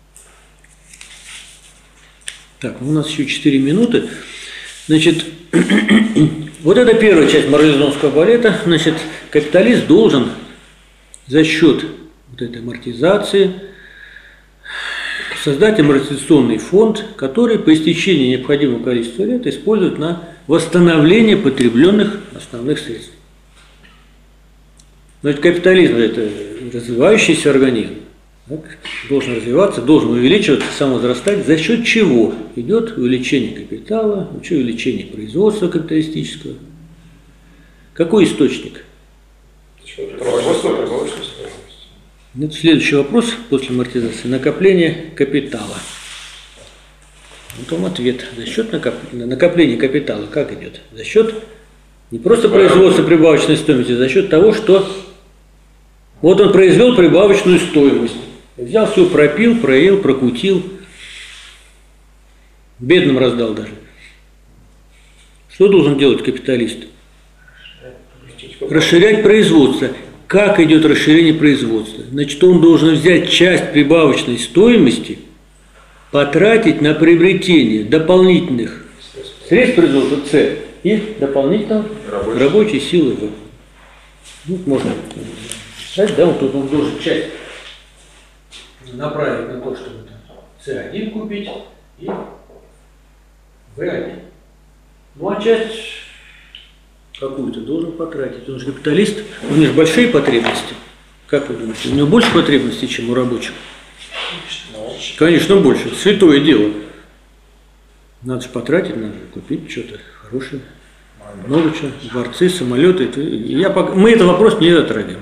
Так, у нас еще 4 минуты. Значит, вот это первая часть марлезонского балета. Значит, капиталист должен за счет вот этой амортизации создать амортизационный фонд, который по истечении необходимого количества лет использует на восстановление потребленных основных средств. Но ведь капитализм – это развивающийся организм. Так, должен развиваться, должен увеличиваться, самовозрастать, за счет чего идет увеличение капитала, увеличение производства капиталистического. Какой источник? Производство. Вот следующий вопрос после амортизации. Накопление капитала. Вот вам ответ. За счет накопления капитала как идет? За счет не просто производства прибавочной стоимости, а за счет того, что вот он произвел прибавочную стоимость. Взял все, пропил, проел, прокутил. Бедным раздал даже. Что должен делать капиталист? Расширять производство. Как идет расширение производства? Значит, он должен взять часть прибавочной стоимости, потратить на приобретение дополнительных средств производства С и дополнительно рабочей силы В. Ну, можно сказать, да, вот тут он должен часть направить на то, чтобы С1 купить и В1. Ну, а часть какую-то должен потратить. Он же капиталист, у него же большие потребности. Как вы думаете, у него больше потребностей, чем у рабочих? Конечно, больше. Святое дело. Надо же потратить, надо купить что-то хорошее. Много чего. Дворцы, самолеты. Мы этот вопрос не затрагиваем.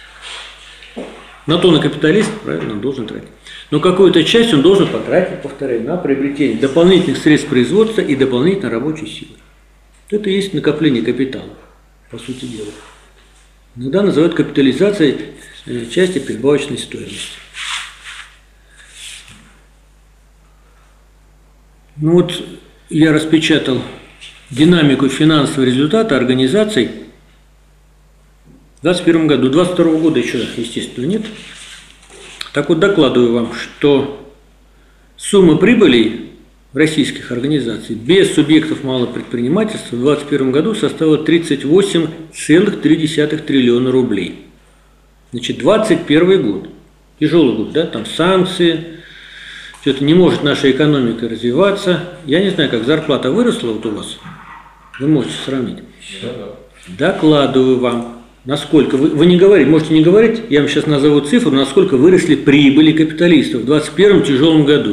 На то на капиталист, правильно, он должен тратить. Но какую-то часть он должен потратить, повторяю, на приобретение дополнительных средств производства и дополнительной рабочей силы. Это и есть накопление капитала, по сути дела. Иногда называют капитализацией части прибавочной стоимости. Ну вот я распечатал динамику финансового результата организаций в 2021 году. 2022 года еще, естественно, нет. Так вот, докладываю вам, что сумма прибылей российских организаций без субъектов малого предпринимательства в 2021 году составила 38,3 триллиона рублей. Значит, 2021 год. Тяжелый год, да? Там санкции, что-то не может наша экономика развиваться. Я не знаю, как зарплата выросла вот у вас. Вы можете сравнить. Докладываю вам, насколько, вы не говорите, можете не говорить, я вам сейчас назову цифру, насколько выросли прибыли капиталистов в 2021 тяжелом году.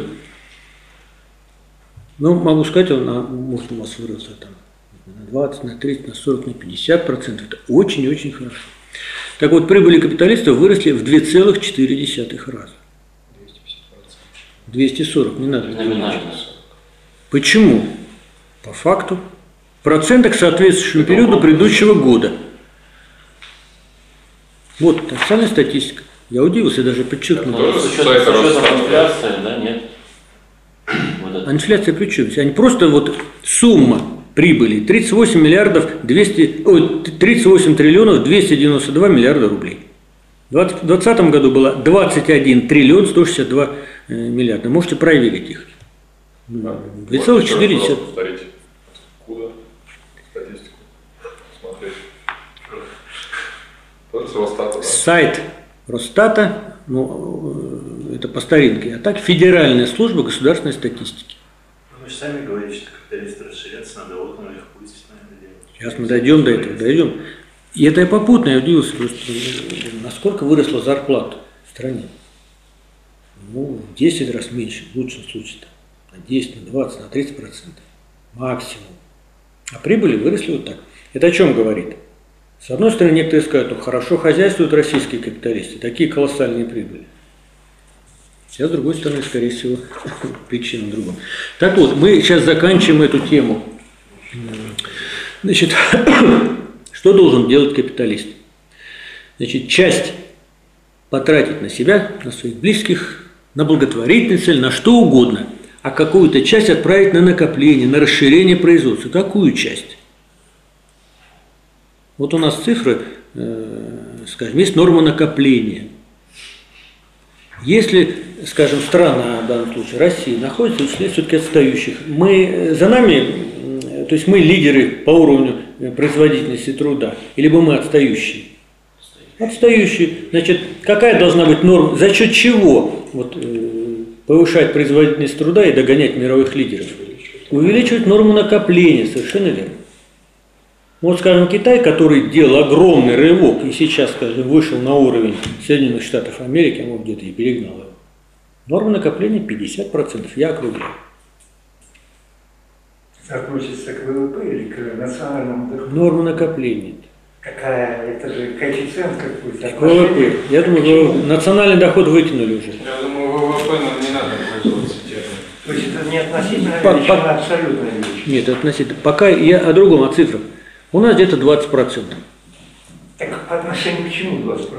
Ну, могу сказать, может, у вас выросло там на 20, на 30, на 40, на 50%. Это очень-очень хорошо. Так вот, прибыли капиталистов выросли в 2,4 раза. 240, не надо. Номинально. Почему? По факту. В процентах к соответствующему периоду предыдущего года. Вот, официальная статистика. Я удивился, даже подчеркнул. С учетом инфляции, да, нет? А инфляция при чем? Они просто вот сумма прибыли 38 триллионов 292 миллиарда рублей. В 2020 году было 21 триллион 162 миллиарда. Можете проверить их. 2,4. Повторите. Откуда статистику смотреть? Тоже с Росстата, да? Сайт Росстата, ну, это по старинке, а так Федеральная служба государственной статистики. Вы же сами говорите, что капиталисты расширяться надо, вот оно их пусть, наверное, делать. Сейчас мы дойдем до этого, дойдем. И это я попутно, я удивился, просто, насколько выросла зарплата в стране. Ну, в 10 раз меньше, в лучшем случае. На 10, на 20, на 30% максимум. А прибыли выросли вот так. Это о чем говорит? С одной стороны, некоторые скажут, ну, хорошо хозяйствуют российские капиталисты, такие колоссальные прибыли. Сейчас, с другой стороны, скорее всего, причина в другом. Так вот, мы сейчас заканчиваем эту тему. Значит, что должен делать капиталист? Значит, часть потратить на себя, на своих близких, на благотворительную цель, на что угодно, а какую-то часть отправить на накопление, на расширение производства. Какую часть? Вот у нас цифры, скажем, есть норма накопления. Если, скажем, страна, в данном случае Россия, находится в числе все-таки отстающих, за нами, то есть мы лидеры по уровню производительности труда, либо мы отстающие? Отстающие. Значит, какая должна быть норма, за счет чего повышать производительность труда и догонять мировых лидеров? Увеличивать норму накопления, совершенно верно. Вот, скажем, Китай, который делал огромный рывок и сейчас, скажем, вышел на уровень Соединенных Штатов Америки, а где-то и перегнал его. Норма накопления 50%, я округляю. Относится к ВВП или к национальному доходу? Норма накопления. Какая? Это же коэффициент какой-то. ВВП. Я думаю, национальный доход выкинули уже. Я думаю, ВВП нам не надо пользоваться термином. То есть это не относительная величина, а абсолютная величина. Нет, относительно. Пока я о другом, о цифрах. У нас где-то 20%. Так по отношению к чему 20%?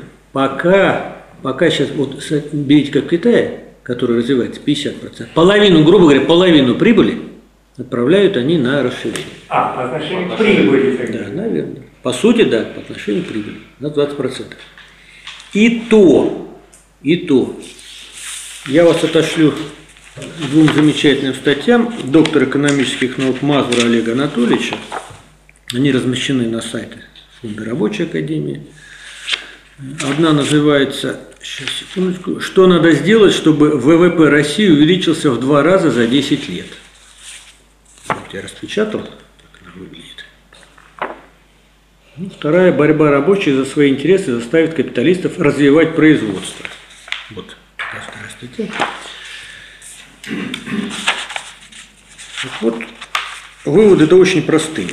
Пока сейчас, вот берите как в Китае, который развивается 50%, половину, грубо говоря, половину прибыли отправляют они на расширение. По отношению к прибыли. Да, наверное. По сути, да, по отношению к прибыли. На 20%. И то, я вас отошлю к двум замечательным статьям доктора экономических наук Мазура Олега Анатольевича. Они размещены на сайте Фонда Рабочей Академии. Одна называется, сейчас, секундочку, «Что надо сделать, чтобы ВВП России увеличился в 2 раза за 10 лет?» Вот я распечатал, так она выглядит. Вторая, «Борьба рабочих за свои интересы заставит капиталистов развивать производство». Вот такая вторая статья. Вот выводы-то очень простые.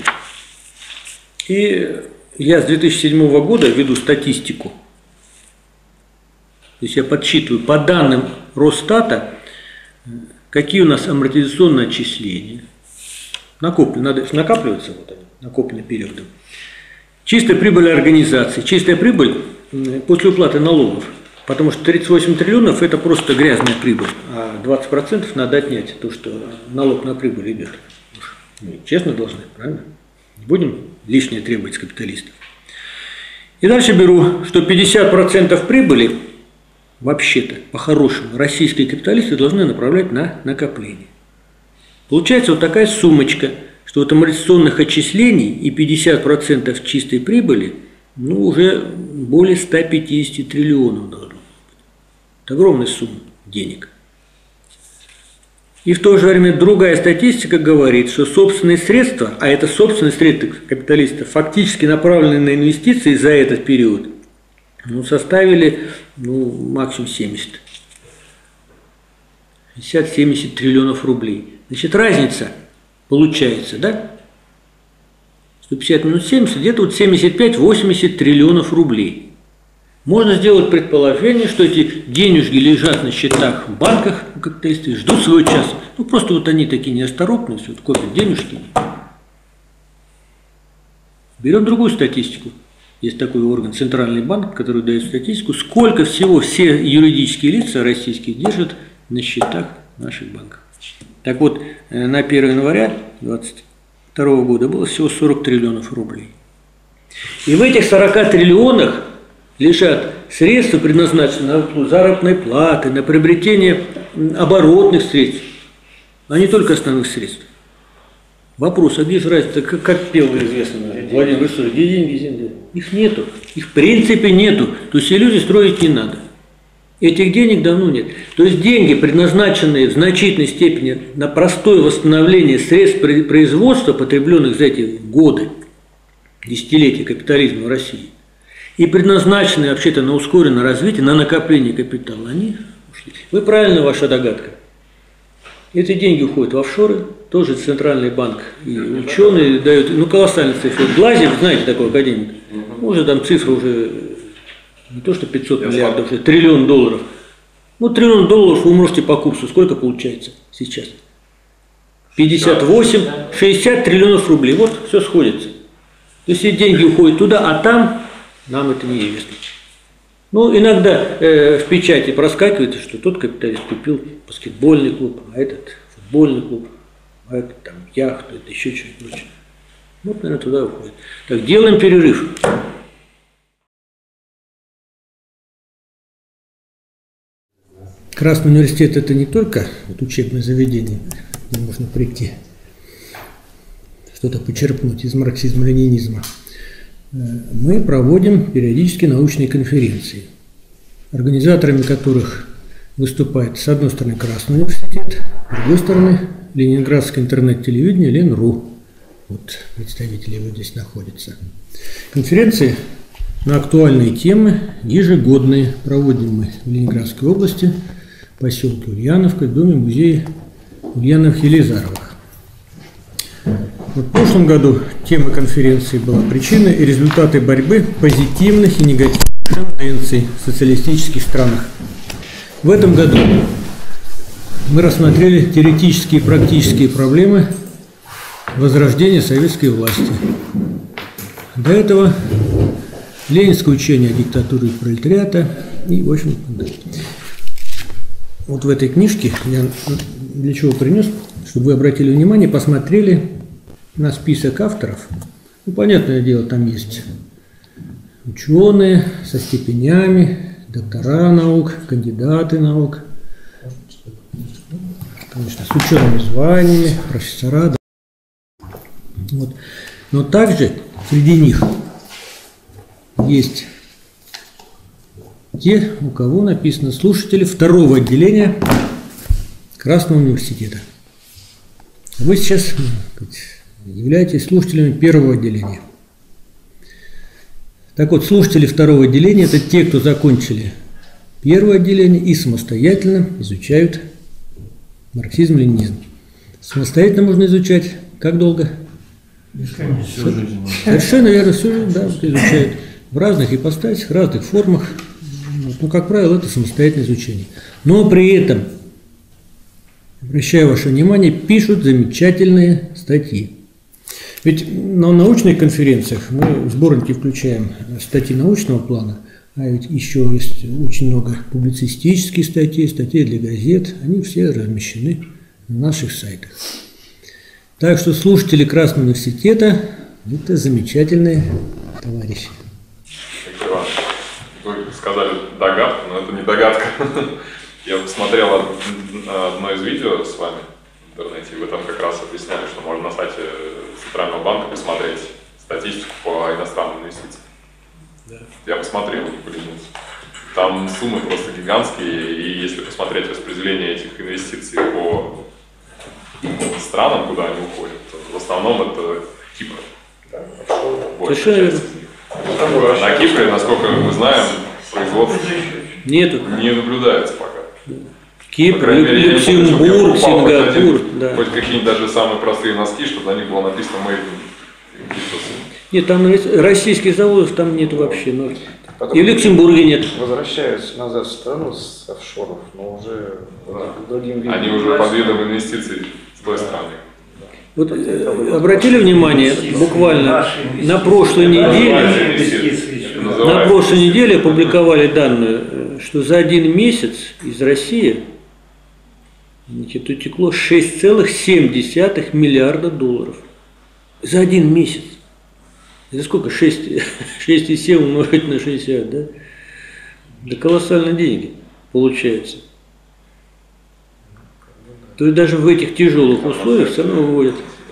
И я с 2007 года веду статистику. То есть я подсчитываю по данным Росстата, какие у нас амортизационные отчисления. Надо накапливаться, вот они, накопленные периодом. Чистая прибыль организации. Чистая прибыль после уплаты налогов. Потому что 38 триллионов – это просто грязная прибыль, а 20% надо отнять, то, что налог на прибыль идет. Мы честно должны, правильно? Не будем лишнее требовать с капиталистов. И дальше беру, что 50% прибыли, вообще-то, по-хорошему, российские капиталисты должны направлять на накопление. Получается вот такая сумочка, что от амортизационных отчислений и 50% чистой прибыли, уже более 150 триллионов должно быть. Это огромная сумма денег. И в то же время другая статистика говорит, что собственные средства, а это собственные средства капиталистов, фактически направленные на инвестиции за этот период, составили максимум 50-70 триллионов рублей. Значит, разница получается, да? 150 минус 70, где-то 75-80 триллионов рублей. Можно сделать предположение, что эти денежки лежат на счетах в банках у капиталистов, ждут своего часа. Просто вот они такие неосторожные, копят денежки. Берем другую статистику. Есть такой орган, Центральный банк, который дает статистику, сколько всего все юридические лица российские держат на счетах наших банков. Так вот, на 1 января 2022 года было всего 40 триллионов рублей. И в этих 40 триллионах лежат средства, предназначенные на выплату заработной платы, на приобретение оборотных средств, а не только основных средств. Вопрос, а где же разница, как пел известный Владимир Высоцкий, где деньги земли? Их нету, их в принципе нету, то есть иллюзий строить не надо. Этих денег давно нет. То есть деньги, предназначенные в значительной степени на простое восстановление средств производства, потребленных за эти годы, десятилетия капитализма в России, и предназначенные вообще-то на ускоренное развитие, на накопление капитала, они ушли. Вы правильно, ваша догадка. Эти деньги уходят в офшоры, тоже Центральный банк и ученые дают, колоссальные цифры. Глазев, знаете такой академик, уже там цифры уже не то что 500 миллиардов, уже $1 триллион. $1 триллион вы умножьте по курсу, сколько получается сейчас? 58-60 триллионов рублей, вот все сходится. То есть эти деньги уходят туда, а там нам это неизвестно. Иногда в печати проскакивает, что тот капиталист купил баскетбольный клуб, а этот футбольный клуб, а этот там яхту, это еще что-нибудь прочее. Наверное, туда уходит. Так, делаем перерыв. Красный университет – это не только учебное заведение, где можно прийти, что-то почерпнуть из марксизма-ленинизма. Мы проводим периодически научные конференции, организаторами которых выступает, с одной стороны, Красный университет, с другой стороны, Ленинградское интернет-телевидение Ленру. Вот представители его здесь находятся. Конференции на актуальные темы ежегодные проводим мы в Ленинградской области, в поселке Ульяновка, в доме музея Ульянов-Елизаровых. Вот в прошлом году тема конференции была «Причины и результаты борьбы позитивных и негативных тенденций в социалистических странах». В этом году мы рассмотрели теоретические и практические проблемы возрождения советской власти. До этого ленинское учение о диктатуре пролетариата и, в общем, вот в этой книжке я для чего принес, чтобы вы обратили внимание, посмотрели на список авторов. Ну, понятное дело, там есть ученые со степенями, доктора наук, кандидаты наук, конечно, с учеными званиями, профессора. Вот. Но также среди них есть те, у кого написано слушатели второго отделения Красного университета. Вы сейчас являетесь слушателями первого отделения. Так вот, слушатели второго отделения – это те, кто закончили первое отделение и самостоятельно изучают марксизм-ленинизм. Самостоятельно можно изучать как долго? Всю жизнь. Совершенно верно, всю жизнь, да, вот изучают в разных ипостасях, в разных формах. Ну, как правило, это самостоятельное изучение. Но при этом, обращаю ваше внимание, пишут замечательные статьи. Ведь на научных конференциях мы в сборники включаем статьи научного плана, а ведь еще есть очень много публицистических статей, статей для газет, они все размещены на наших сайтах. Так что слушатели Красного университета – это замечательные товарищи. Виктор Иванович, вы сказали догадку, но это не догадка. Я посмотрел одно из видео с вами в интернете, и вы там как раз объясняли, что можно на сайте Центрального банка посмотреть статистику по иностранным инвестициям. Да. Я посмотрел, не поленился. Там суммы просто гигантские, и если посмотреть распределение этих инвестиций по странам, куда они уходят, то в основном это Кипр. Да, большая часть из них. На Кипре, насколько мы знаем, производство не наблюдается пока. Кипр, Люксембург, Сингапур. Да. Хоть какие-нибудь даже самые простые носки, чтобы на них было написано «Made in Kipros». Нет, там российских заводов там нет вообще. Но... И в Люксембурге нет. Возвращаюсь назад в страну с офшоров, но уже другим видом. Они уже под видом инвестиций с той стороны. Вот обратили внимание, буквально на прошлой неделе опубликовали данную, что за один месяц из России утекло 6,7 миллиарда долларов. За один месяц. Это сколько? 6,7 умножить на 60, да? Да колоссальные деньги получаются. То есть даже в этих тяжелых условиях все равно выводят.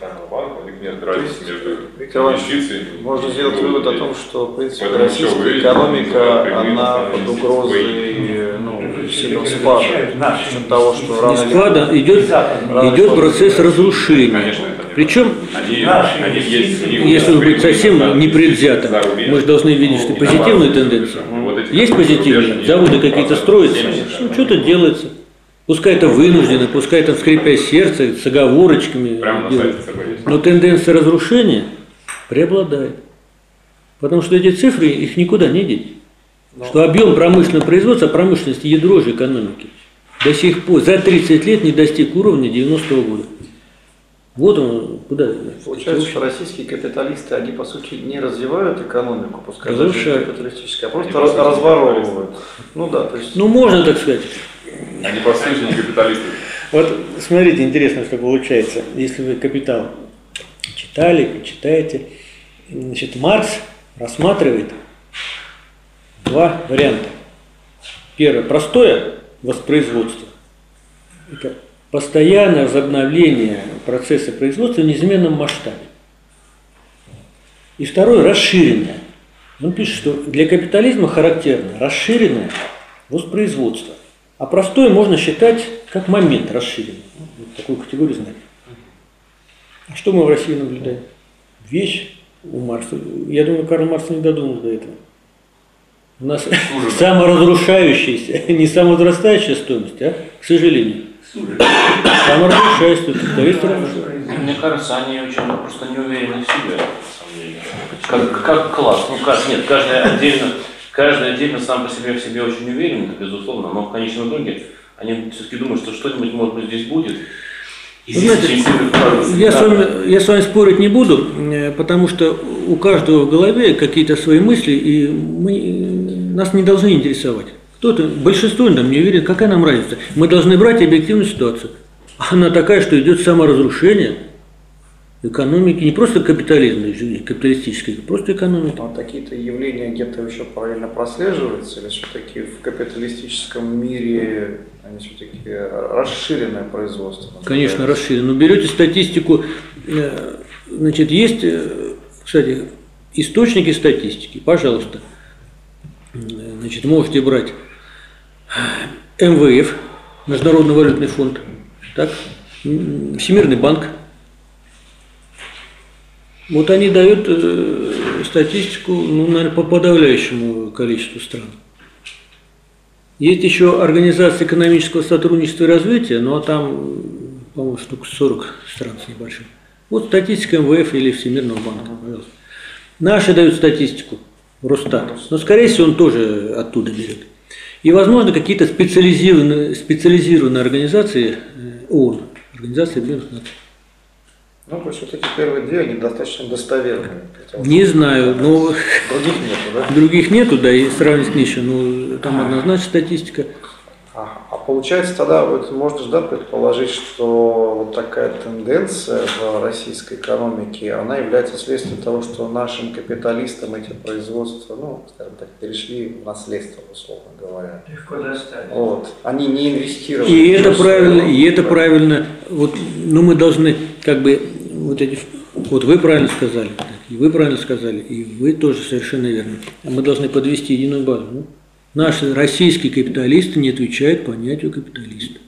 Можно сделать вывод о том, что, в принципе, российская экономика, она под угрозой сильного спада. С учетом того, что рано или поздно идет процесс разрушения. Причем, если уж быть совсем непредвзято, мы же должны видеть, что позитивную тенденцию. Есть позитивные, заводы какие-то строятся, что-то делается. Пускай это вынуждено, пускай это скрипя сердце, с оговорочками. Но тенденция разрушения преобладает. Потому что эти цифры, их никуда не деть. Что объем промышленного производства, промышленность ядро же экономики, до сих пор за 30 лет не достиг уровня 90-го года. Вот он куда. Получается, что российские капиталисты, они по сути не развивают экономику, пускай даже капиталистическую, а просто разворовывают. Ну да, то есть. Ну можно так сказать. Они по сути не капиталисты. Вот смотрите, интересно, что получается. Если вы «Капитал» читали, читаете, значит, Маркс рассматривает два варианта. Первое – простое воспроизводство. Это постоянное возобновление процесса производства в неизменном масштабе. И второе – расширенное. Он пишет, что для капитализма характерно расширенное воспроизводство. А простое можно считать как момент расширенный. Вот такую категорию знаете. А что мы в России наблюдаем? Вещь у Маркса. Я думаю, Карл Маркс не додумал до этого. У нас саморазрушающаяся, не самовозрастающая стоимость, а, к сожалению. Саморазрушающаяся, капиталисты разрушают. мне кажется, они очень просто не уверены в себе, на самом деле. Как класс. Ну, нет, каждый отдельно сам по себе в себе очень уверен, это безусловно, но в конечном итоге они все-таки думают, что что-нибудь, может быть, здесь будет. Знаете, я с вами спорить не буду, потому что у каждого в голове какие-то свои мысли, и нас не должны интересовать. Кто-то, большинство нам не уверен, какая нам разница. Мы должны брать объективную ситуацию. Она такая, что идет саморазрушение экономики, не просто капитализм, капиталистической, просто экономики. А такие-то явления где-то еще параллельно прослеживаются, или все-таки в капиталистическом мире они все-таки расширенное производство? Конечно, расширенное. Но берете статистику, значит, есть, кстати, источники статистики, пожалуйста. Значит, можете брать МВФ, Международный валютный фонд, так, Всемирный банк. Вот они дают статистику, ну, наверное, по подавляющему количеству стран. Есть еще Организация экономического сотрудничества и развития, но там, по-моему, штук 40 стран с небольшим. Вот статистика МВФ или Всемирного банка, пожалуйста. Наши дают статистику, Росстат, но, скорее всего, он тоже оттуда берет. И, возможно, какие-то специализированные организации ООН, Организация Объединенных Наций. Ну, то есть вот эти первые две, они достаточно достоверные. Не знаю, но других нету, да? Других нету, да, и сравнить с ничем, но там однозначно статистика. А получается тогда вот можно же, да, предположить, что вот такая тенденция в российской экономике, она является следствием того, что нашим капиталистам эти производства, ну, скажем так, перешли в наследство, условно говоря. Легко достать. Вот. Они не инвестировали. И это правильно, вот, ну, мы должны как бы вот вы правильно сказали, и вы правильно сказали, и вы тоже совершенно верно. Мы должны подвести единую базу. Ну, наши российские капиталисты не отвечают понятию капиталиста.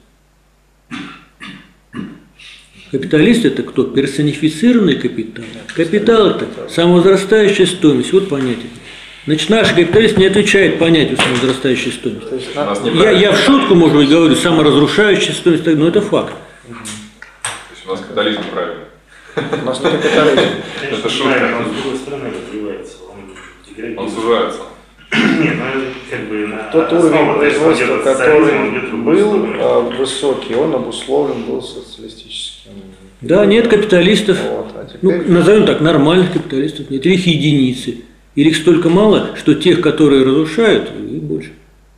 Капиталист – это кто? Персонифицированный капитал. Капитал – это самовозрастающая стоимость. Вот понятие. Значит, наш капиталист не отвечает понятию самовозрастающей стоимости. Я в шутку, может быть, говорю, саморазрушающая стоимость, но это факт. То есть у нас капитализм неправильный. У нас не капитализм. Это шутка. Он с другой стороны развивается. Он сужается. Нет, ну как бы тот уровень производства, который был высокий, он обусловлен был социалистическим. Да, нет капиталистов, Вот, а теперь... ну, назовем так, нормальных капиталистов нет, или их единицы, или их столько мало, что тех, которые разрушают, их больше.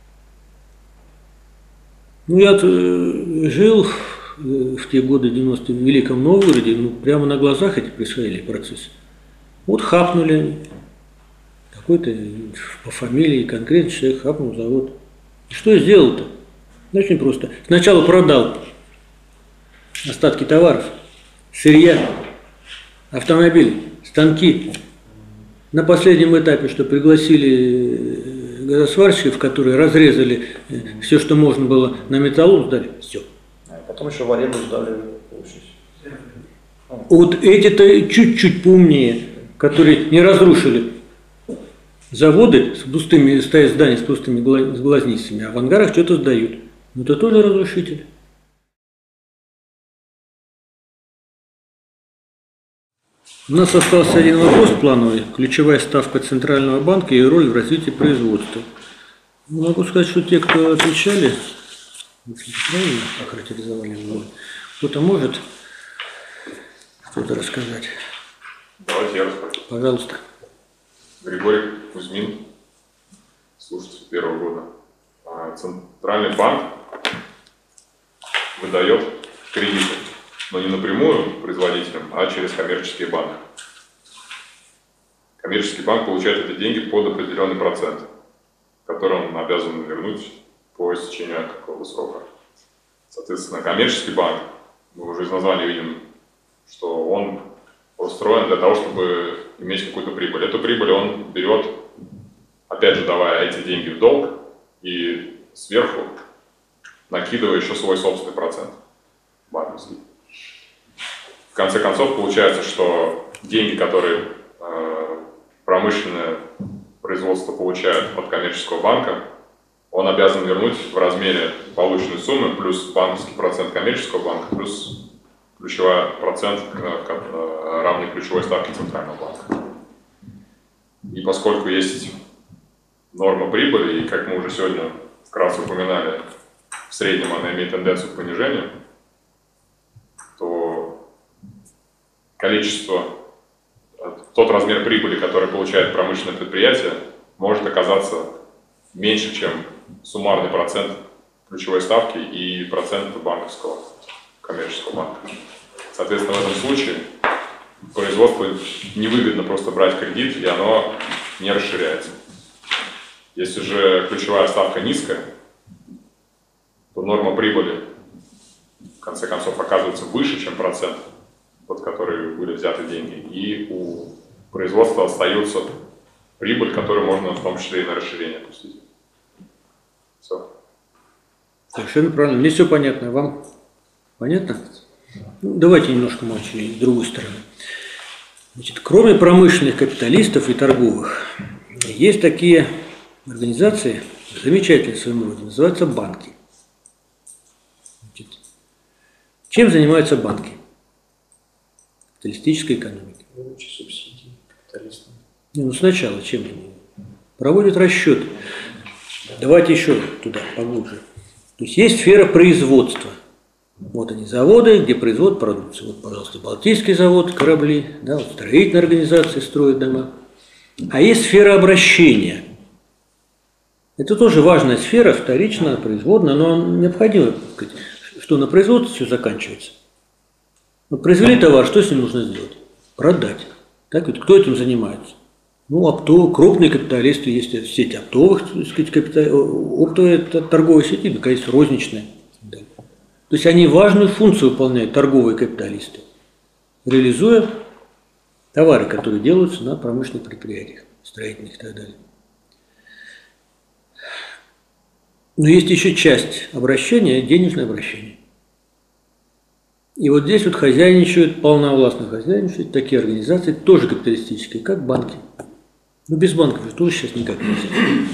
Ну, я жил в те годы 90-е в Великом Новгороде, ну, прямо на глазах эти происходили процессы. Вот хапнули они. Какой-то по фамилии конкретно человек хапнул завод. И что сделал-то? Очень просто. Сначала продал остатки товаров, сырья, автомобили, станки. На последнем этапе, что пригласили газосварщиков, которые разрезали все, что можно было на металлург, сдали. Все. А потом еще в аренду сдали. Вот эти-то чуть-чуть поумнее, которые не разрушили заводы с пустыми, стоят здания с пустыми глазницами, а в ангарах что-то сдают. Ну это тоже разрушитель. У нас остался один вопрос плановый. Ключевая ставка Центрального банка и роль в развитии производства. Могу сказать, что те, кто отвечали, правильно охарактеризовали, кто-то может что-то рассказать. Давайте я расскажу. Пожалуйста. Григорий Кузьмин, слушатель первого года. Центральный банк выдает кредиты, но не напрямую производителям, а через коммерческие банки. Коммерческий банк получает эти деньги под определенный процент, который он обязан вернуть по истечению какого-то срока. Соответственно, коммерческий банк, мы уже из названия видим, что он устроен для того, чтобы иметь какую-то прибыль. Эту прибыль он берет, опять же, давая эти деньги в долг и сверху накидывая еще свой собственный процент банковский. В конце концов, получается, что деньги, которые промышленное производство получает от коммерческого банка, он обязан вернуть в размере полученной суммы плюс банковский процент коммерческого банка, плюс процент равный ключевой ставке Центрального банка. И поскольку есть норма прибыли, и как мы уже сегодня вкратце упоминали, в среднем она имеет тенденцию к понижению, то тот размер прибыли, который получает промышленное предприятие, может оказаться меньше, чем суммарный процент ключевой ставки и процент банковского, коммерческого банка. Соответственно, в этом случае производству невыгодно просто брать кредит, и оно не расширяется. Если же ключевая ставка низкая, то норма прибыли в конце концов оказывается выше, чем процент, под который были взяты деньги, и у производства остается прибыль, которую можно в том числе и на расширение пустить. Все. Совершенно правильно. Мне все понятно. Вам понятно? Ну, давайте немножко молчу с другой стороны. Значит, кроме промышленных капиталистов и торговых, есть такие организации, замечательные в своем роде, называются банки. Значит, чем занимаются банки? Капиталистической экономикой. Выдача субсидий капиталистам. Ну сначала чем они? Проводят расчеты. Давайте еще туда поглубже. То есть сфера производства. Вот они заводы, где производят продукцию. Вот, пожалуйста, Балтийский завод, корабли, да, вот строительные организации строят дома. А есть сфера обращения. Это тоже важная сфера, вторичная, производная, но необходимо, так сказать, что на производстве все заканчивается. Вот произвели товар, что с ним нужно сделать? Продать. Так ведь кто этим занимается? Ну, крупные капиталисты, есть сеть оптовых, так сказать, оптовые торговые сети, наконец, розничные. То есть они важную функцию выполняют, торговые капиталисты, реализуя товары, которые делаются на промышленных предприятиях, строительных и так далее. Но есть еще часть обращения, денежное обращение. И вот здесь вот хозяйничают, полновластно хозяйничают такие организации, тоже капиталистические, как банки. Но без банков же тоже сейчас никак нельзя.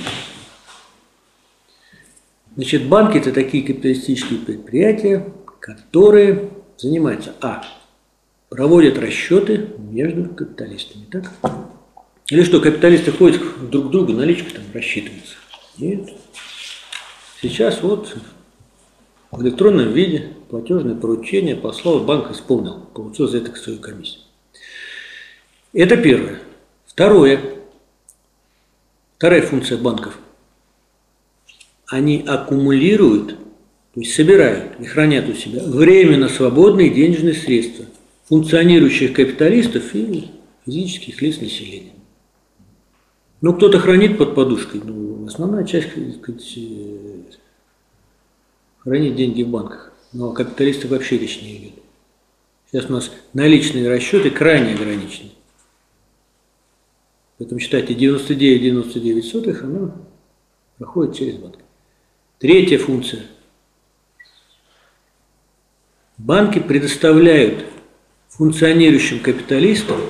Значит, банки – это такие капиталистические предприятия, которые занимаются, проводят расчеты между капиталистами, так? Или что, капиталисты ходят друг к другу, наличкой там рассчитываются? Нет. Сейчас вот в электронном виде платежное поручение послал, банк исполнил, получил за это свою комиссию. Это первое. Вторая функция банков. Они аккумулируют, то есть собирают и хранят у себя временно свободные денежные средства функционирующих капиталистов и физических лиц населения. Ну, кто-то хранит под подушкой, но основная часть, так сказать, хранит деньги в банках. Но о капиталистах вообще речь не идет. Сейчас у нас наличные расчеты крайне ограничены. Поэтому считайте, 99,99 оно проходит через банк. Третья функция. Банки предоставляют функционирующим капиталистам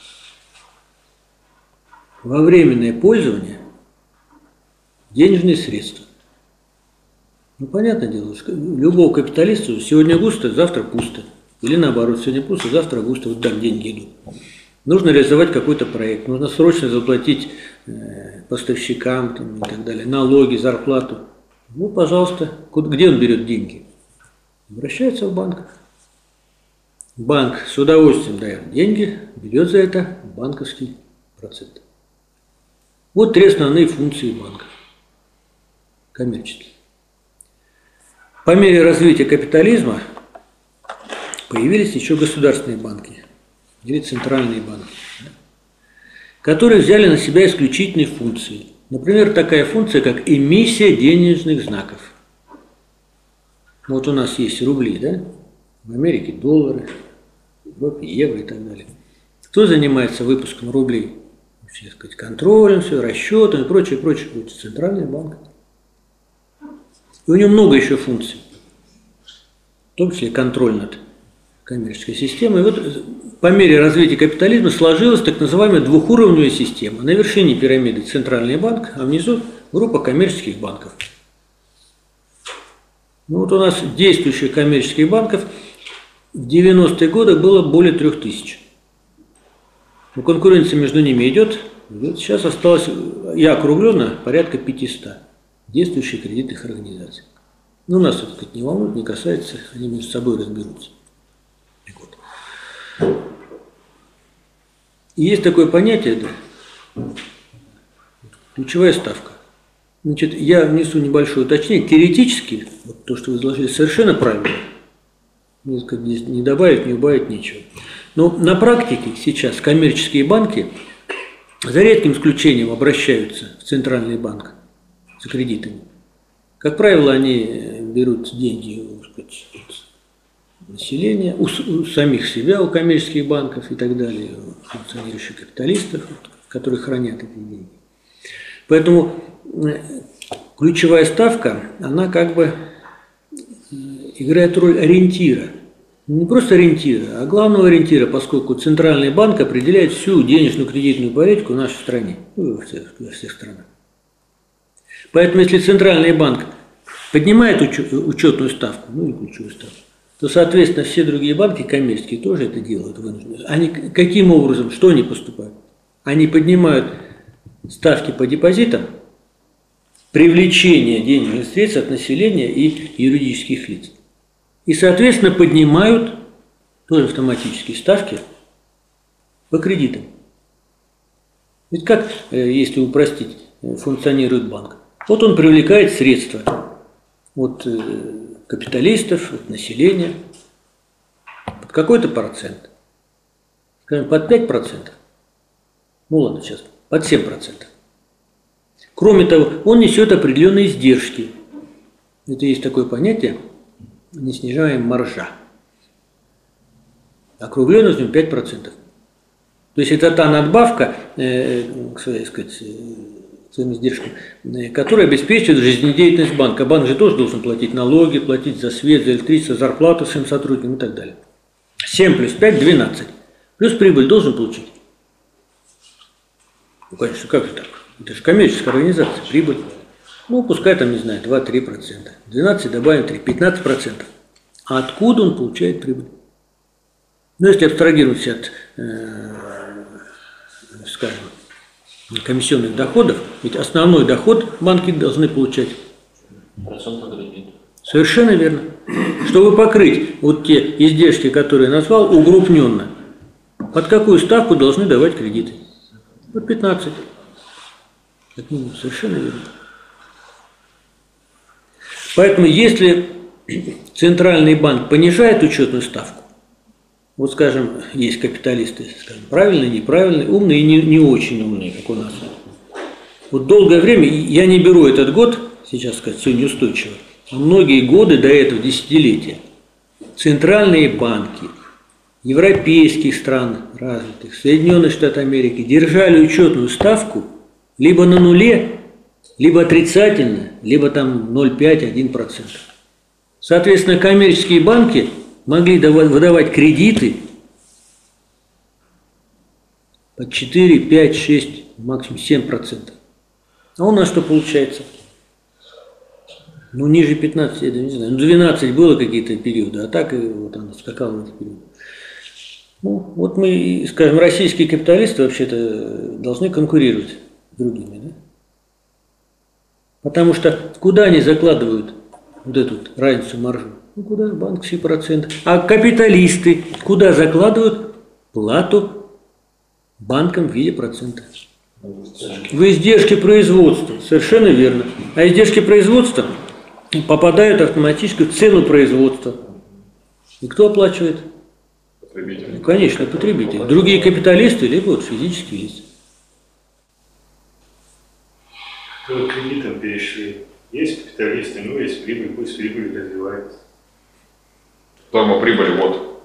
во временное пользование денежные средства. Ну, понятное дело, что любого капиталиста сегодня густо, завтра пусто. Или наоборот, сегодня пусто, завтра густо, вот так деньги идут. Нужно реализовать какой-то проект, нужно срочно заплатить поставщикам там, и так далее, налоги, зарплату. Ну, пожалуйста, где он берет деньги? Обращается в банк. Банк с удовольствием дает деньги, берет за это банковский процент. Вот три основные функции банка. Коммерческие. По мере развития капитализма появились еще государственные банки или центральные банки, которые взяли на себя исключительные функции. Например, такая функция, как эмиссия денежных знаков. Вот у нас есть рубли, да? В Америке доллары, в Европе евро и так далее. Кто занимается выпуском рублей? Вообще, так сказать, контролем, все, расчетом и прочее, прочее. Это центральный банк. И у него много еще функций. В том числе контроль над коммерческой системой. И вот по мере развития капитализма сложилась так называемая двухуровневая система. На вершине пирамиды центральный банк, а внизу группа коммерческих банков. Ну вот у нас действующих коммерческих банков в 90-е годы было более 3000. Но конкуренция между ними идет. Сейчас осталось, я округленно, порядка 500 действующих кредитных организаций. Но нас это, сказать, не волнует, не касается, они между собой разберутся. Вот. И есть такое понятие, да, ключевая ставка. Значит, я внесу небольшое уточнение. Теоретически, вот то, что вы изложили, совершенно правильно. Здесь не добавить, не убавить нечего. Но на практике сейчас коммерческие банки за редким исключением обращаются в Центральный банк за кредитами. Как правило, они берут деньги, так сказать, от населения, у самих себя, у коммерческих банков и так далее, у функционирующих капиталистов, которые хранят эти деньги. Поэтому ключевая ставка, она как бы играет роль ориентира. Не просто ориентира, а главного ориентира, поскольку Центральный банк определяет всю денежную кредитную политику в нашей стране, во всех странах. Поэтому если Центральный банк поднимает учетную ставку, ну или ключевую ставку, то, соответственно, все другие банки коммерческие тоже это делают вынуждены. Они каким образом, что они поступают? Они поднимают ставки по депозитам, привлечение денежных средств от населения и юридических лиц. И, соответственно, поднимают тоже автоматические ставки по кредитам. Ведь как, если упростить, функционирует банк? Вот он привлекает средства от капиталистов, от населения под какой-то процент. Скажем, под 5%. Ну ладно, сейчас под 7%. Кроме того, он несет определенные издержки. Это есть такое понятие неснижаемая маржа. Округленно возьмем 5%. То есть это та надбавка к своим издержкам, которая обеспечивает жизнедеятельность банка. Банк же тоже должен платить налоги, платить за свет, за электричество, зарплату своим сотрудникам и так далее. 7 плюс 5 – 12. Плюс прибыль должен получить. Ну, конечно, как же так? Это же коммерческая организация, прибыль. Ну, пускай там, не знаю, 2-3%. 12 добавим 3, 15%. А откуда он получает прибыль? Ну, если абстрагироваться от, скажем, комиссионных доходов, ведь основной доход банки должны получать. Процент от кредита. Совершенно верно. Чтобы покрыть вот те издержки, которые я назвал, угрупненно, под какую ставку должны давать кредиты? Под 15. Совершенно верно. Поэтому, если Центральный банк понижает учетную ставку, вот, скажем, есть капиталисты, скажем, правильные, неправильные, умные и не очень умные, как у нас. Вот долгое время, я не беру этот год, сейчас сказать, все неустойчиво, но многие годы до этого, десятилетия, центральные банки европейских стран развитых, Соединенных Штатов Америки держали учетную ставку либо на нуле, либо отрицательно, либо там 0,5-1%. Соответственно, коммерческие банки могли выдавать кредиты под 4, 5, 6, максимум 7%. А у нас что получается? Ну, ниже 15, я не знаю, 12 было какие-то периоды, а так и вот оно скакало в эти периоды. Ну, вот мы, скажем, российские капиталисты вообще-то должны конкурировать с другими, да? Потому что куда они закладывают вот эту разницу маржу? Ну, куда? Банковские проценты. А капиталисты куда закладывают плату банкам в виде процента? В издержки производства. Совершенно верно. А издержки производства попадают автоматически в цену производства. И кто оплачивает? Потребитель. Ну, конечно, потребитель. Другие капиталисты, либо вот физические лица. К кредитам перешли. Есть капиталисты, ну есть прибыль, пусть прибыль развивается. Норма прибыли, вот.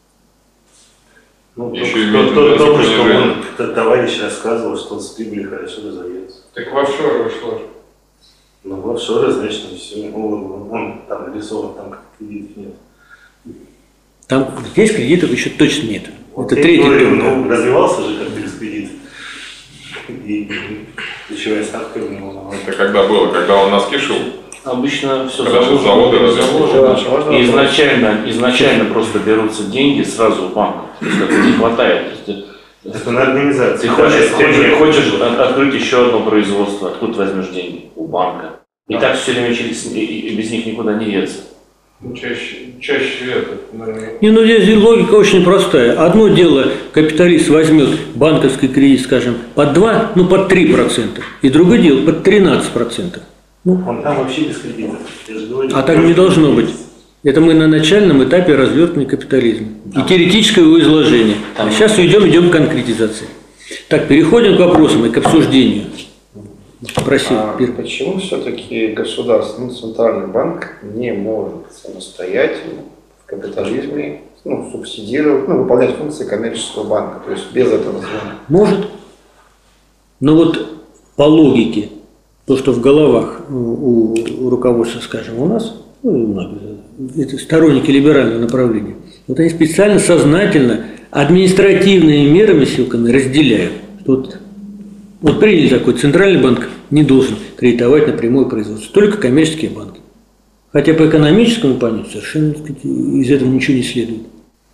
Ну, Еще только что он, товарищ рассказывал, что с прибыли хорошо разовьется. Так в офшоры ушло. Ну, в офшоры, значит, не все. Он там нарисован, там как кредитов нет. Там здесь кредитов еще точно нет. Вот это третий говорю, том. ну, развивался же как без кредит. И ключевая ставка у него. Это когда было? Когда он нас кишил? Обычно все Когда же заводы заложено. И изначально просто берутся деньги сразу в банк. То есть это не хватает. То есть, Это на организации. ты хочешь открыть еще одно производство, откуда ты возьмешь деньги? У банка. И так все время и без них никуда не деться. Ну, чаще это, наверное. Не, ну здесь логика очень простая. Одно дело, капиталист возьмет банковский кредит, скажем, под 2, ну под 3%, и другое дело под 13%. Он там вообще без кредитов. А так не должно быть. Это мы на начальном этапе развертывания капитализма. И теоретическое его изложение. А сейчас идем к конкретизации. Так, переходим к вопросам и к обсуждению. Просил. Почему все-таки государственный центральный банк не может самостоятельно в капитализме субсидировать, выполнять функции коммерческого банка, то есть без этого названия? Может. Но вот по логике, то, что в головах у руководства, скажем, у нас, это сторонники либерального направления, вот они специально, сознательно, административными мерами, ссылками разделяют. Вот приняли такой, центральный банк не должен кредитовать напрямую производство, только коммерческие банки. Хотя по экономическому понятию совершенно, так сказать, из этого ничего не следует.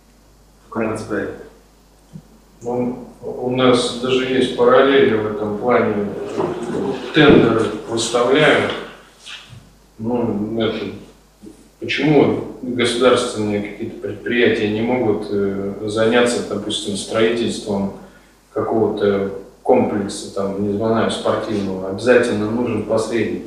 У нас даже есть параллели в этом плане. Тендеры выставляют. Почему государственные какие-то предприятия не могут заняться, допустим, строительством какого-то комплекса, там, не знаю, спортивного? Обязательно нужен посредник.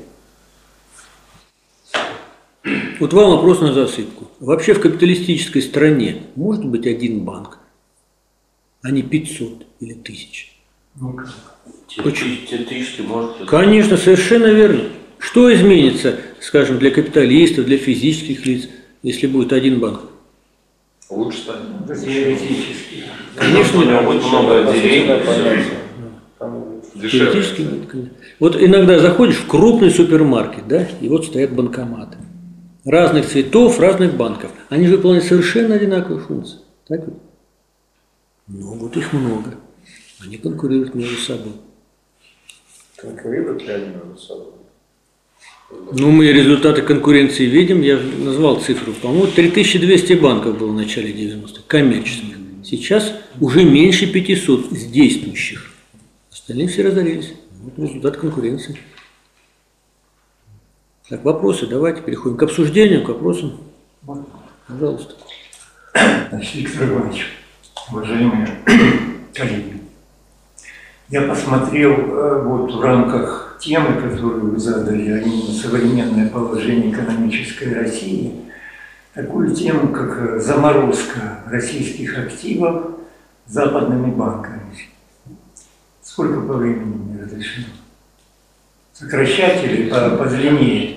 Вот вам вопрос на засыпку. Вообще в капиталистической стране может быть один банк, а не 500 или 1000? Теоретически может. Конечно, совершенно верно. Что изменится, скажем, для капиталистов, для физических лиц, если будет один банк? Лучше станет. Теоретически. Конечно, у него будет много отделений. Дешевле. Теоретически нет, конечно. Вот иногда заходишь в крупный супермаркет, да, и вот стоят банкоматы. Разных цветов, разных банков. Они же выполняют совершенно одинаковые функции. Так ведь? Ну, вот их много. Они конкурируют между собой. Конкурируют ли они между собой? Ну, мы результаты конкуренции видим. Я назвал цифру. По-моему, 3200 банков было в начале 90-х, коммерческих. Сейчас уже меньше 500 действующих. Остальные все разорились. Вот результат конкуренции. Так, вопросы. Давайте переходим к обсуждению, к вопросам. Пожалуйста. Виктор Иванович, уважаемые коллеги, я посмотрел вот в рамках темы, которую вы задали, а именно современное положение экономической России, такую тему, как заморозка российских активов западными банками. Сколько по времени мне разрешено? Сокращать или подлиннее?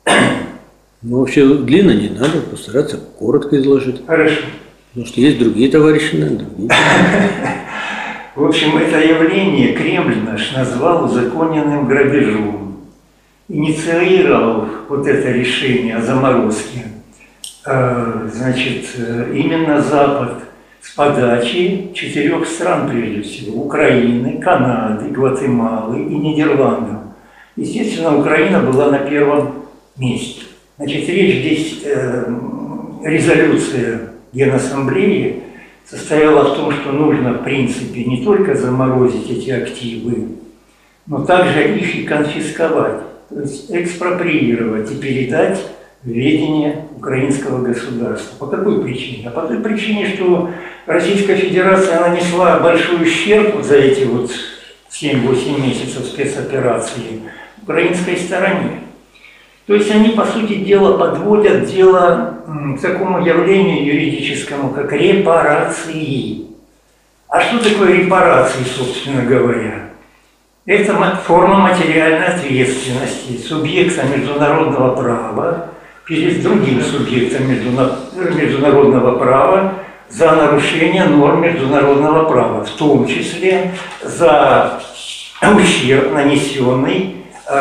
Ну, вообще длинно не надо, постараться коротко изложить. Хорошо. Потому что есть другие товарищи, наверное, другие. В общем, это явление Кремль наш назвал узаконенным грабежом. Инициировал вот это решение о заморозке, значит, именно Запад с подачи 4 стран, прежде всего, Украины, Канады, Гватемалы и Нидерландов. Естественно, Украина была на первом месте. Значит, речь здесь, резолюция Генассамблеи состояла в том, что нужно, в принципе, не только заморозить эти активы, но также их и конфисковать, то есть экспроприировать и передать в ведение украинского государства. По какой причине? А по той причине, что Российская Федерация нанесла большой ущерб за эти вот 7-8 месяцев спецоперации украинской стороне. То есть они, по сути дела, подводят дело к такому явлению юридическому, как репарации. А что такое репарации, собственно говоря? Это форма материальной ответственности субъекта международного права перед другим субъектом международного права за нарушение норм международного права, в том числе за ущерб, нанесенный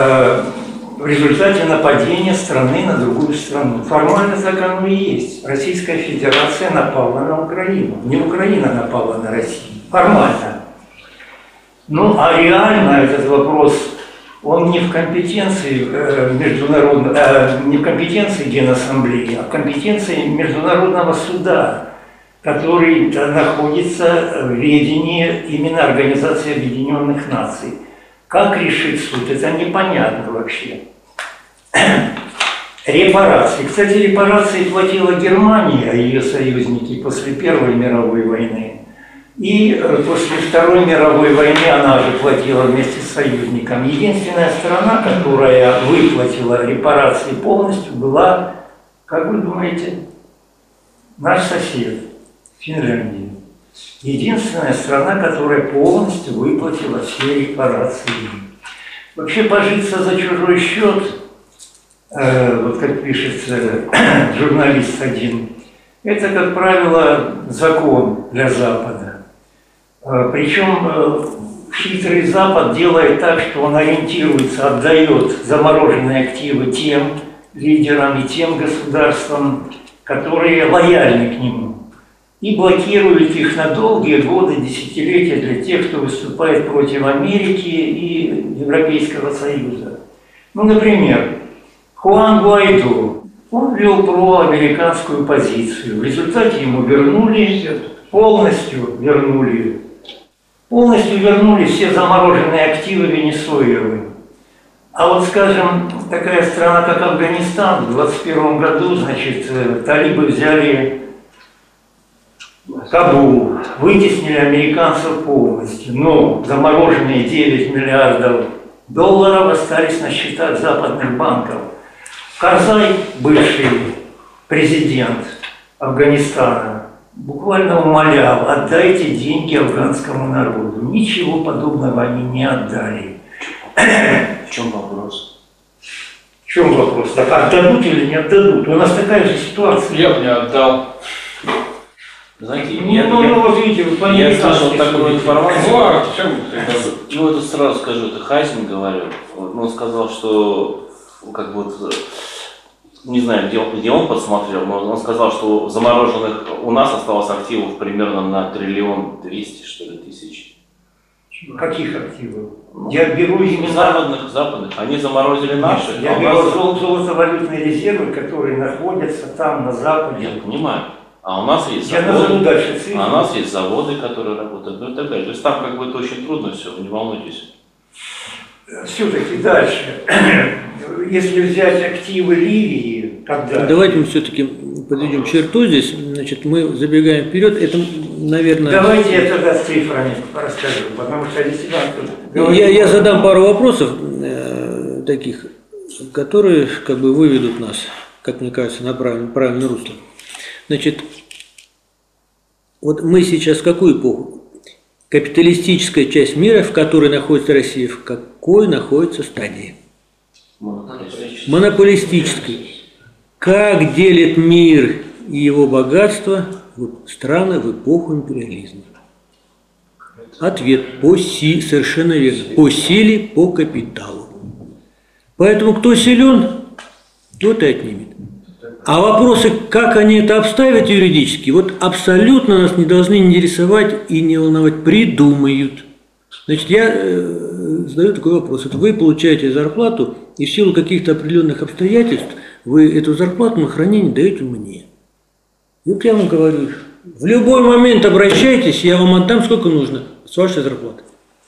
в результате нападения страны на другую страну. Формально так оно и есть. Российская Федерация напала на Украину. Не Украина напала на Россию. Формально. Ну, а реально этот вопрос он не в компетенции не в компетенции Генассамблеи, а в компетенции Международного суда, который находится в ведении именно Организации Объединенных Наций. Как решит суд, это непонятно вообще. Репарации. Кстати, репарации платила Германия, а ее союзники после Первой мировой войны. И после Второй мировой войны она же платила вместе с союзником. Единственная страна, которая выплатила репарации полностью, была, как вы думаете, наш сосед, Финляндия. Единственная страна, которая полностью выплатила все репарации. Вообще пожиться за чужой счет, вот как пишется журналист один, это, как правило, закон для Запада. Причем хитрый Запад делает так, что он ориентируется, отдает замороженные активы тем лидерам и тем государствам, которые лояльны к нему, и блокирует их на долгие годы, десятилетия для тех, кто выступает против Америки и Европейского Союза. Ну, например, Хуан Гуайдо, он вел проамериканскую позицию. В результате ему полностью вернули все замороженные активы Венесуэлы. А вот, скажем, такая страна, как Афганистан, в 2021 году, значит, талибы взяли Кабул, вытеснили американцев полностью, но замороженные 9 миллиардов долларов остались на счетах западных банков. Карзай, бывший президент Афганистана, буквально умолял: отдайте деньги афганскому народу. Ничего подобного они не отдали. В чем вопрос? В чем вопрос? Так отдадут или не отдадут? У нас такая же ситуация. Я бы не отдал. Знаете, вот видите, вы я слышал такую информацию. Ну, а чем ты? Ну, это сразу скажу, это Хайзен говорил. Он сказал, что как бы вот, не знаю, где он подсмотрел, но он сказал, что замороженных у нас осталось активов примерно на 1 200 000 что ли, тысяч. Каких активов? Я беру именно западных. Они заморозили наши. Нет, я беру золотовалютные резервы, которые находятся там, на Западе. Я понимаю. А у нас есть заводы. Я назову дальше цифры. А у нас есть заводы, которые работают, ну и так далее. То есть там как бы это очень трудно все, вы не волнуйтесь. Все-таки дальше. Если взять активы Ливии, тогда... Давайте мы все-таки подведем черту здесь. Значит, мы забегаем вперед. Это, наверное... Давайте я тогда с цифрами расскажу, потому что действительно... Я задам пару вопросов таких, которые как бы выведут нас, как мне кажется, на правильное русло. Значит, вот мы сейчас в какую эпоху? Капиталистическая часть мира, в которой находится Россия, в какой находится стадии? Монополистической. Как делит мир и его богатство страны в эпоху империализма? Ответ совершенно верно. По силе, по капиталу. Поэтому кто силен, тот и отнимет. А вопросы, как они это обставят юридически, вот абсолютно нас не должны интересовать и не волновать. Придумают. Значит, я задаю такой вопрос. Вот вы получаете зарплату, и в силу каких-то определенных обстоятельств вы эту зарплату на хранение даете мне. И вот я вам говорю, в любой момент обращайтесь, я вам отдам сколько нужно с вашей зарплаты.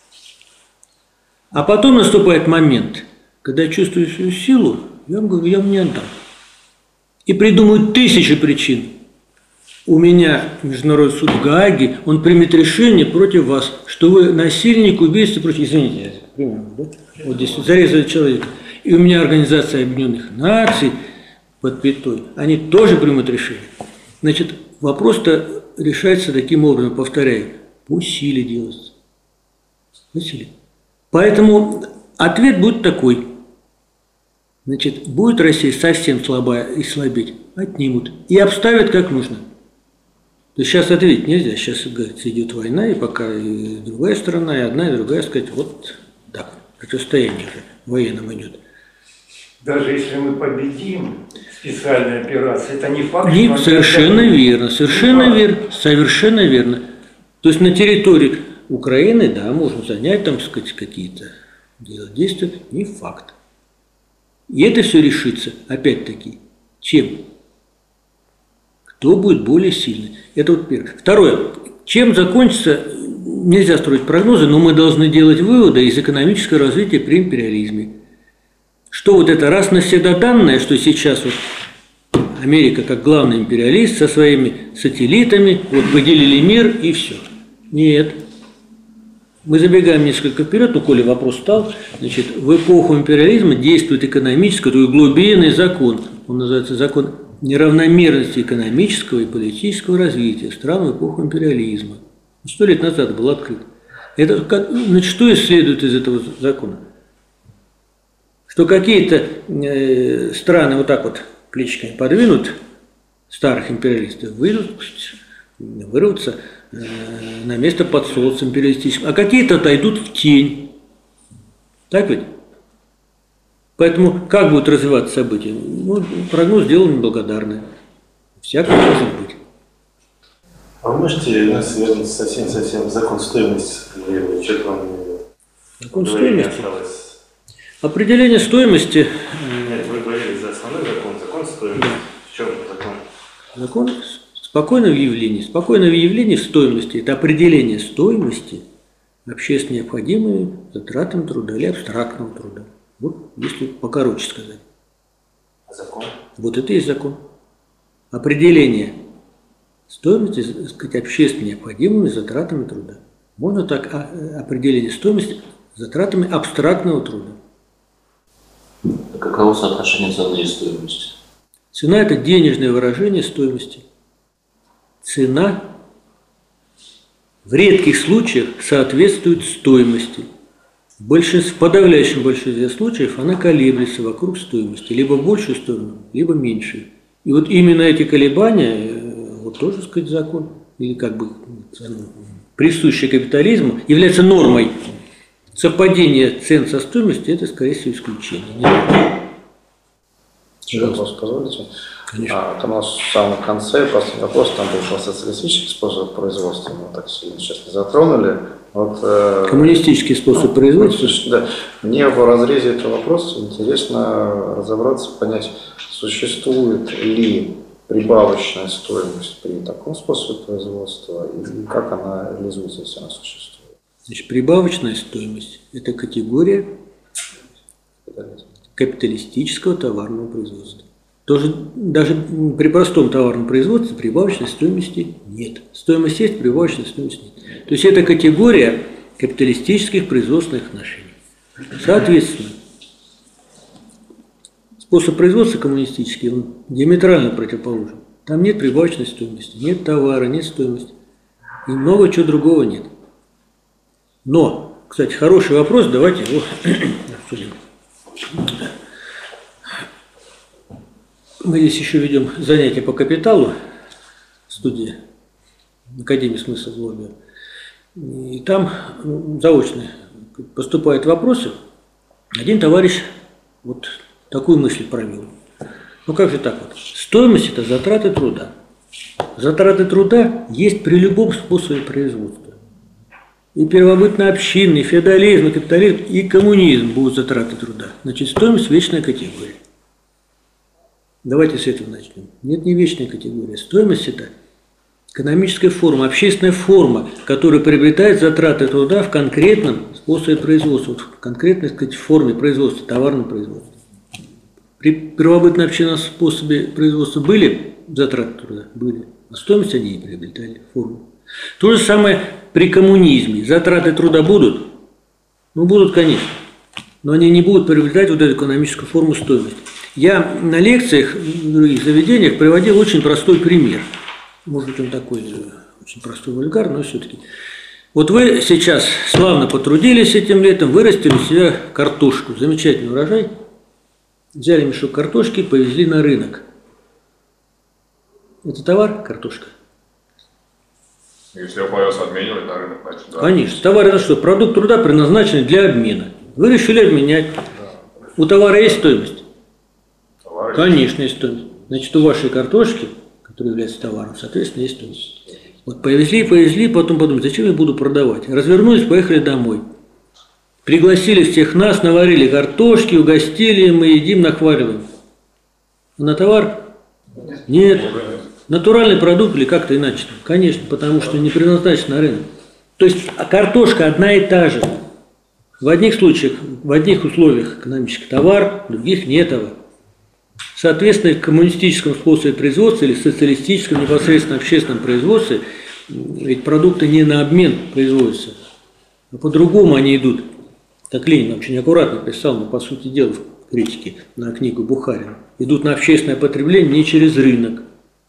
А потом наступает момент, когда я чувствую свою силу, я вам говорю, я вам не отдам. И придумают 1000 причин. У меня Международный суд в Гааге, он примет решение против вас, что вы насильник, убийца и прочее. Извините, да? Вот здесь зарезали человека. И у меня Организация Объединенных Наций под пятой, они тоже примут решение. Значит, вопрос-то решается таким образом, повторяю, по силе делается. По силе. Поэтому ответ будет такой. Значит, будет Россия совсем слабая и слабеть, отнимут. И обставят как нужно. То есть сейчас ответить нельзя. Сейчас, говорится, идет война, и пока и другая сторона, и одна, и другая, сказать, вот так, противостояние уже военным идет. Даже если мы победим специальную операцию, это не факт, что... Совершенно верно, совершенно верно, совершенно верно. То есть на территории Украины, да, можно занять там, сказать, какие-то делать действия, не факт. И это все решится, опять-таки, чем? Кто будет более сильный? Это вот первое. Второе. Чем закончится, нельзя строить прогнозы, но мы должны делать выводы из экономического развития при империализме. Что вот это раз навсегда данное, что сейчас вот Америка как главный империалист со своими сателлитами, вот поделили мир и все. Нет. Мы забегаем несколько вперед, но коли вопрос стал, значит, в эпоху империализма действует экономический, такой глубинный закон. Он называется закон неравномерности экономического и политического развития стран в эпоху империализма. 100 лет назад был открыт. Это, значит, что следует из этого закона? Что какие-то страны вот так вот плечиками подвинут, старых империалистов, вырвутся на место под солнцем империалистическим, а какие-то отойдут в тень. Так ведь? Поэтому как будут развиваться события? Ну, прогноз сделан неблагодарный. Всякое может быть. А вы можете нас вернуть совсем в закон стоимости? Что-то вам закон стоимости? Определение стоимости. Нет, вы говорили за основной закон, закон стоимости. В чем закон? Закон спокойного явления. Спокойное явление стоимости – это определение стоимости общественно необходимыми затратами труда или абстрактного труда. Вот, если покороче сказать. А закон? Вот это и есть закон. Определение стоимости, так сказать, общественно необходимыми затратами труда. Можно так определение стоимости затратами абстрактного труда. А каково соотношение цены и стоимости? Цена – это денежное выражение стоимости. Цена в редких случаях соответствует стоимости. В подавляющем большинстве случаев она колеблется вокруг стоимости, либо в большую сторону, либо меньшую. И вот именно эти колебания, вот тоже, так сказать, закон, или как бы присущий капитализму, является нормой. Совпадение цен со стоимостью – это, скорее всего, исключение. Еще вопрос, позволите? Конечно. Там у нас в самом конце, последний вопрос, там был социалистический способ производства, мы так сильно сейчас не затронули. Вот, коммунистический способ производства? Да. Мне в разрезе этого вопроса интересно разобраться, понять, существует ли прибавочная стоимость при таком способе производства и как она реализуется, если она существует. Значит, прибавочная стоимость – это категория капиталистического товарного производства. Тоже, даже при простом товарном производстве прибавочной стоимости нет. Стоимость есть, прибавочной стоимости нет. То есть это категория капиталистических производственных отношений. Соответственно, способ производства коммунистический, он диаметрально противоположен. Там нет прибавочной стоимости, нет товара, нет стоимости. И много чего другого нет. Но, кстати, хороший вопрос, давайте его обсудим. Мы здесь еще ведем занятия по капиталу в студии Академии смысла злобия. И там заочно поступают вопросы. Один товарищ вот такую мысль провел. Ну как же так вот? Стоимость – это затраты труда. Затраты труда есть при любом способе производства. И первобытно-общинный, и феодализм, и капитализм, и коммунизм будут затраты труда. Значит, стоимость – вечная категория. Давайте с этого начнем. Нет, не вечная категория. Стоимость – это экономическая форма, общественная форма, которая приобретает затраты труда в конкретном способе производства, в конкретной, так сказать, форме производства, товарном производстве. При первобытно-общинном способе производства были затраты труда? Были. А стоимость они не приобретали форму. То же самое при коммунизме. Затраты труда будут? Ну, будут, конечно. Но они не будут приобретать вот эту экономическую форму стоимости. Я на лекциях в других заведениях приводил очень простой пример. Может быть, он такой очень простой, вульгарный, но все-таки. Вот вы сейчас славно потрудились этим летом, вырастили у себя картошку. Замечательный урожай. Взяли мешок картошки, повезли на рынок. Это товар, картошка? Если его повез обменивать на рынок, значит, да. Конечно. Товар – это что? Продукт труда, предназначенный для обмена. Вы решили обменять. У товара есть стоимость? Товар Конечно, есть стоимость. Значит, у вашей картошки, которая является товаром, соответственно, есть стоимость. Вот повезли, потом подумали, зачем я буду продавать? Развернулись, поехали домой. Пригласили всех нас, наварили картошки, угостили, мы едим, нахваливаем. А на товар? Нет. Натуральный продукт или как-то иначе? Конечно, потому что не предназначен на рынок. То есть картошка одна и та же. В одних случаях, в одних условиях экономический товар, в других не товар. Соответственно, в коммунистическом способе производства или социалистическом непосредственно общественном производстве ведь продукты не на обмен производятся, а по-другому они идут. Так Ленин очень аккуратно писал, но по сути дела в критике на книгу Бухарина. Идут на общественное потребление не через рынок.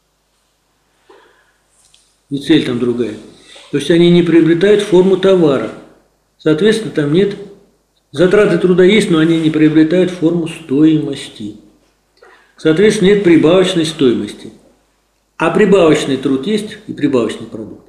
И цель там другая. То есть они не приобретают форму товара. Соответственно, там нет, затраты труда есть, но они не приобретают форму стоимости. Соответственно, нет прибавочной стоимости. А прибавочный труд есть и прибавочный продукт.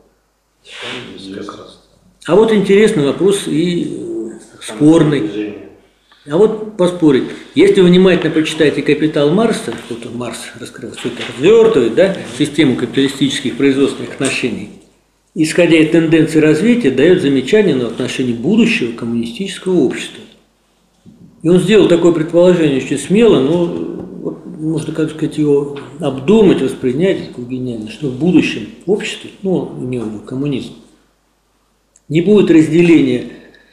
А вот интересный вопрос и спорный. А вот поспорить. Если вы внимательно почитаете «Капитал» Маркса, вот он, Маркс раскрыл, все это развертывает, да, систему капиталистических производственных отношений, исходя из тенденций развития, дает замечание на отношении будущего коммунистического общества. И он сделал такое предположение очень смело, но вот, можно, как сказать, его обдумать, воспринять, такое гениально, что в будущем обществе, ну, имел в виду коммунизм, не будет разделения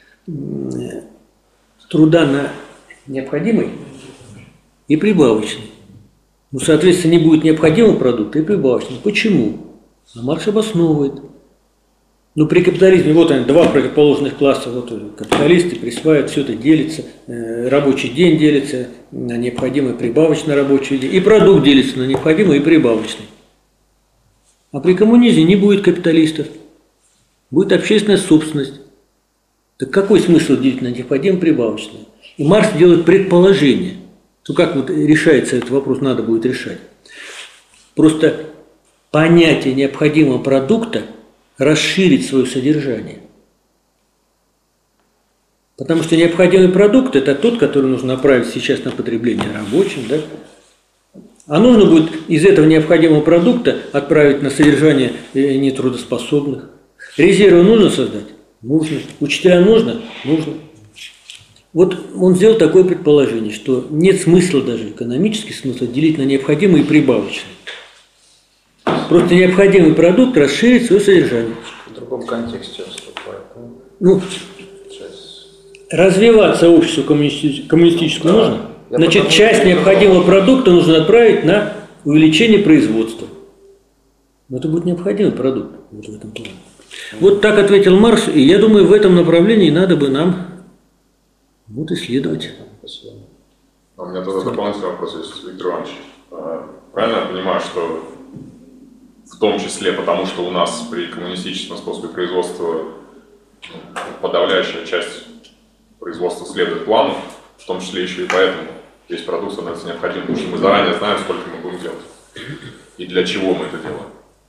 труда на необходимый и прибавочный. Ну, соответственно, не будет необходимого продукта и прибавочного. Почему? А Маркс обосновывает. Ну, при капитализме, вот они, два противоположных класса, вот капиталисты присваивают, все это делится, рабочий день делится на необходимый и прибавочный рабочий день, и продукт делится на необходимый и прибавочный. А при коммунизме не будет капиталистов, будет общественная собственность. Так какой смысл делить на необходимое и прибавочное? И Маркс делает предположение, что как вот решается этот вопрос, надо будет решать. Просто понятие необходимого продукта расширить свое содержание. Потому что необходимый продукт – это тот, который нужно направить сейчас на потребление рабочим, да? А нужно будет из этого необходимого продукта отправить на содержание нетрудоспособных. Резервы нужно создать? Нужно. Учителя нужно? Нужно. Вот он сделал такое предположение, что нет смысла даже, экономический смысл, делить на необходимый и прибавочный. Просто необходимый продукт расширит свое содержание. В другом контексте выступает. Ну, развиваться обществу коммунистическому нужно. Значит, часть необходимого продукта нужно отправить на увеличение производства. Но это будет необходимый продукт вот в этом плане. Вот так ответил Маркс, и я думаю, в этом направлении надо бы нам вот исследовать. Спасибо. У меня тоже дополнительный вопрос есть, Виктор Иванович. Правильно я понимаю, что в том числе потому, что у нас при коммунистическом способе производства подавляющая часть производства следует плану, в том числе еще и поэтому весь продукт становится необходимым, потому что мы заранее знаем, сколько мы будем делать и для чего мы это делаем.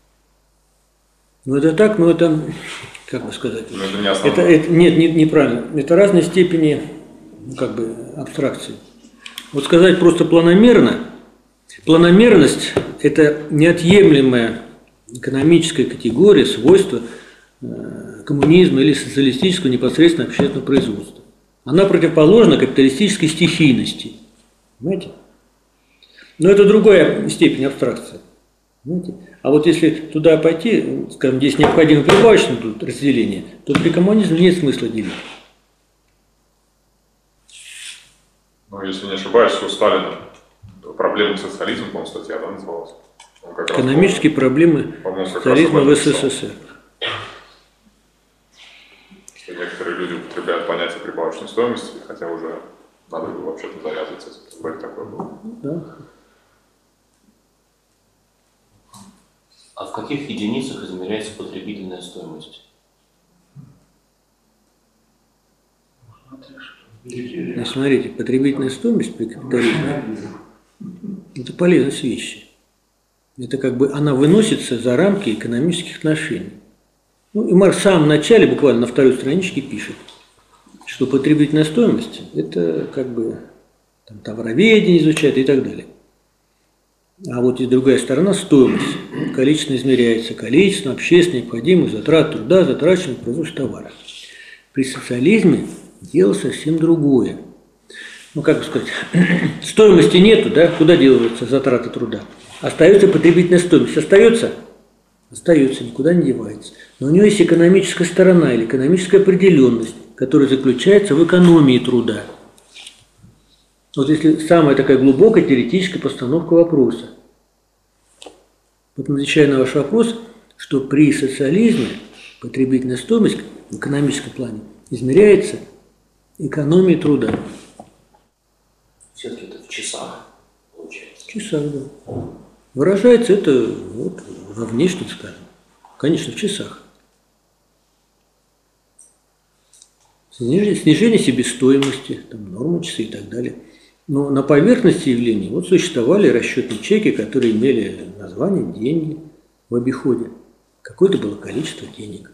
Ну это так, но это, как бы сказать, но это не основное. Нет, неправильно. Это разной степени, как бы, абстракции. Вот сказать просто планомерно, планомерность – это неотъемлемая экономическая категория, свойство коммунизма или социалистического непосредственно общественного производства. Она противоположна капиталистической стихийности. Понимаете? Но это другая степень абстракции. Понимаете? А вот если туда пойти, скажем, здесь необходимо прибавочное тут разделение, то при коммунизме нет смысла делить. Ну, если не ошибаюсь, у Сталина проблемы социализма, по-моему, статья, да, называлась? Экономические проблемы социализма в СССР. Что некоторые люди употребляют понятие прибавочной стоимости, хотя уже надо было вообще-то завязывать с этим. Вроде такое было. Да. А в каких единицах измеряется потребительная стоимость? Ну, смотрите, потребительная стоимость при капитализме – это полезность вещи. Это как бы она выносится за рамки экономических отношений. Ну, и Маркс в самом начале, буквально на второй страничке, пишет, что потребительная стоимость – это как бы там, товароведение изучает и так далее. А вот и другая сторона – стоимость. Количественно измеряется количество общественно необходимых затрат труда, затраченных в производстве товара. При социализме дело совсем другое. Ну, как бы сказать, стоимости нету, да, куда делаются затраты труда? Остается потребительная стоимость. Остается? Остается, никуда не девается. Но у нее есть экономическая сторона или экономическая определенность, которая заключается в экономии труда. Вот если самая такая глубокая теоретическая постановка вопроса. Поэтому, отвечая на ваш вопрос, что при социализме потребительная стоимость в экономическом плане измеряется экономией труда. Все-таки это в часах получается. В часах, да. Выражается это вот во внешнем, скажем. Конечно, в часах. Снижение себестоимости, там, нормы часы и так далее. Но на поверхности явлений вот существовали расчетные чеки, которые имели название «деньги» в обиходе. Какое-то было количество денег.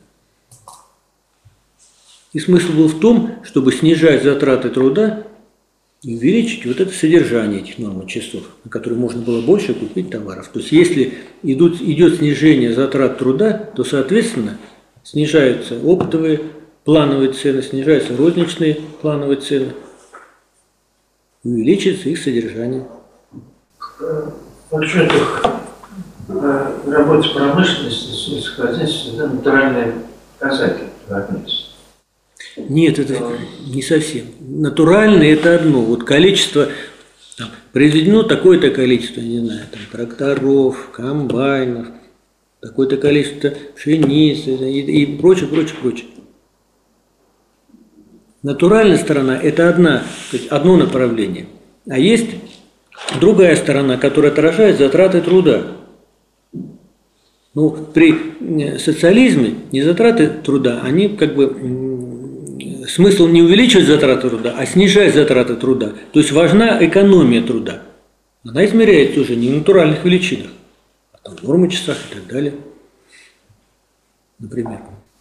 И смысл был в том, чтобы снижать затраты труда и увеличить вот это содержание этих норм часов, на которые можно было больше купить товаров. То есть если идет снижение затрат труда, то, соответственно, снижаются оптовые плановые цены, снижаются розничные плановые цены, увеличится их содержание. В отчетах о работе промышленности, сельскохозяйства, да, натуральные показатели равняются. Нет, это не совсем. Натуральное – это одно. Вот количество, там, произведено такое-то количество, не знаю, там, тракторов, комбайнов, такое-то количество пшеницы и прочее, прочее, прочее. Натуральная сторона – это одно направление. А есть другая сторона, которая отражает затраты труда. Ну, при социализме не затраты труда, они как бы… Смысл не увеличивать затраты труда, а снижать затраты труда. То есть важна экономия труда. Она измеряется уже не в натуральных величинах, а там в нормы часах и так далее. Например.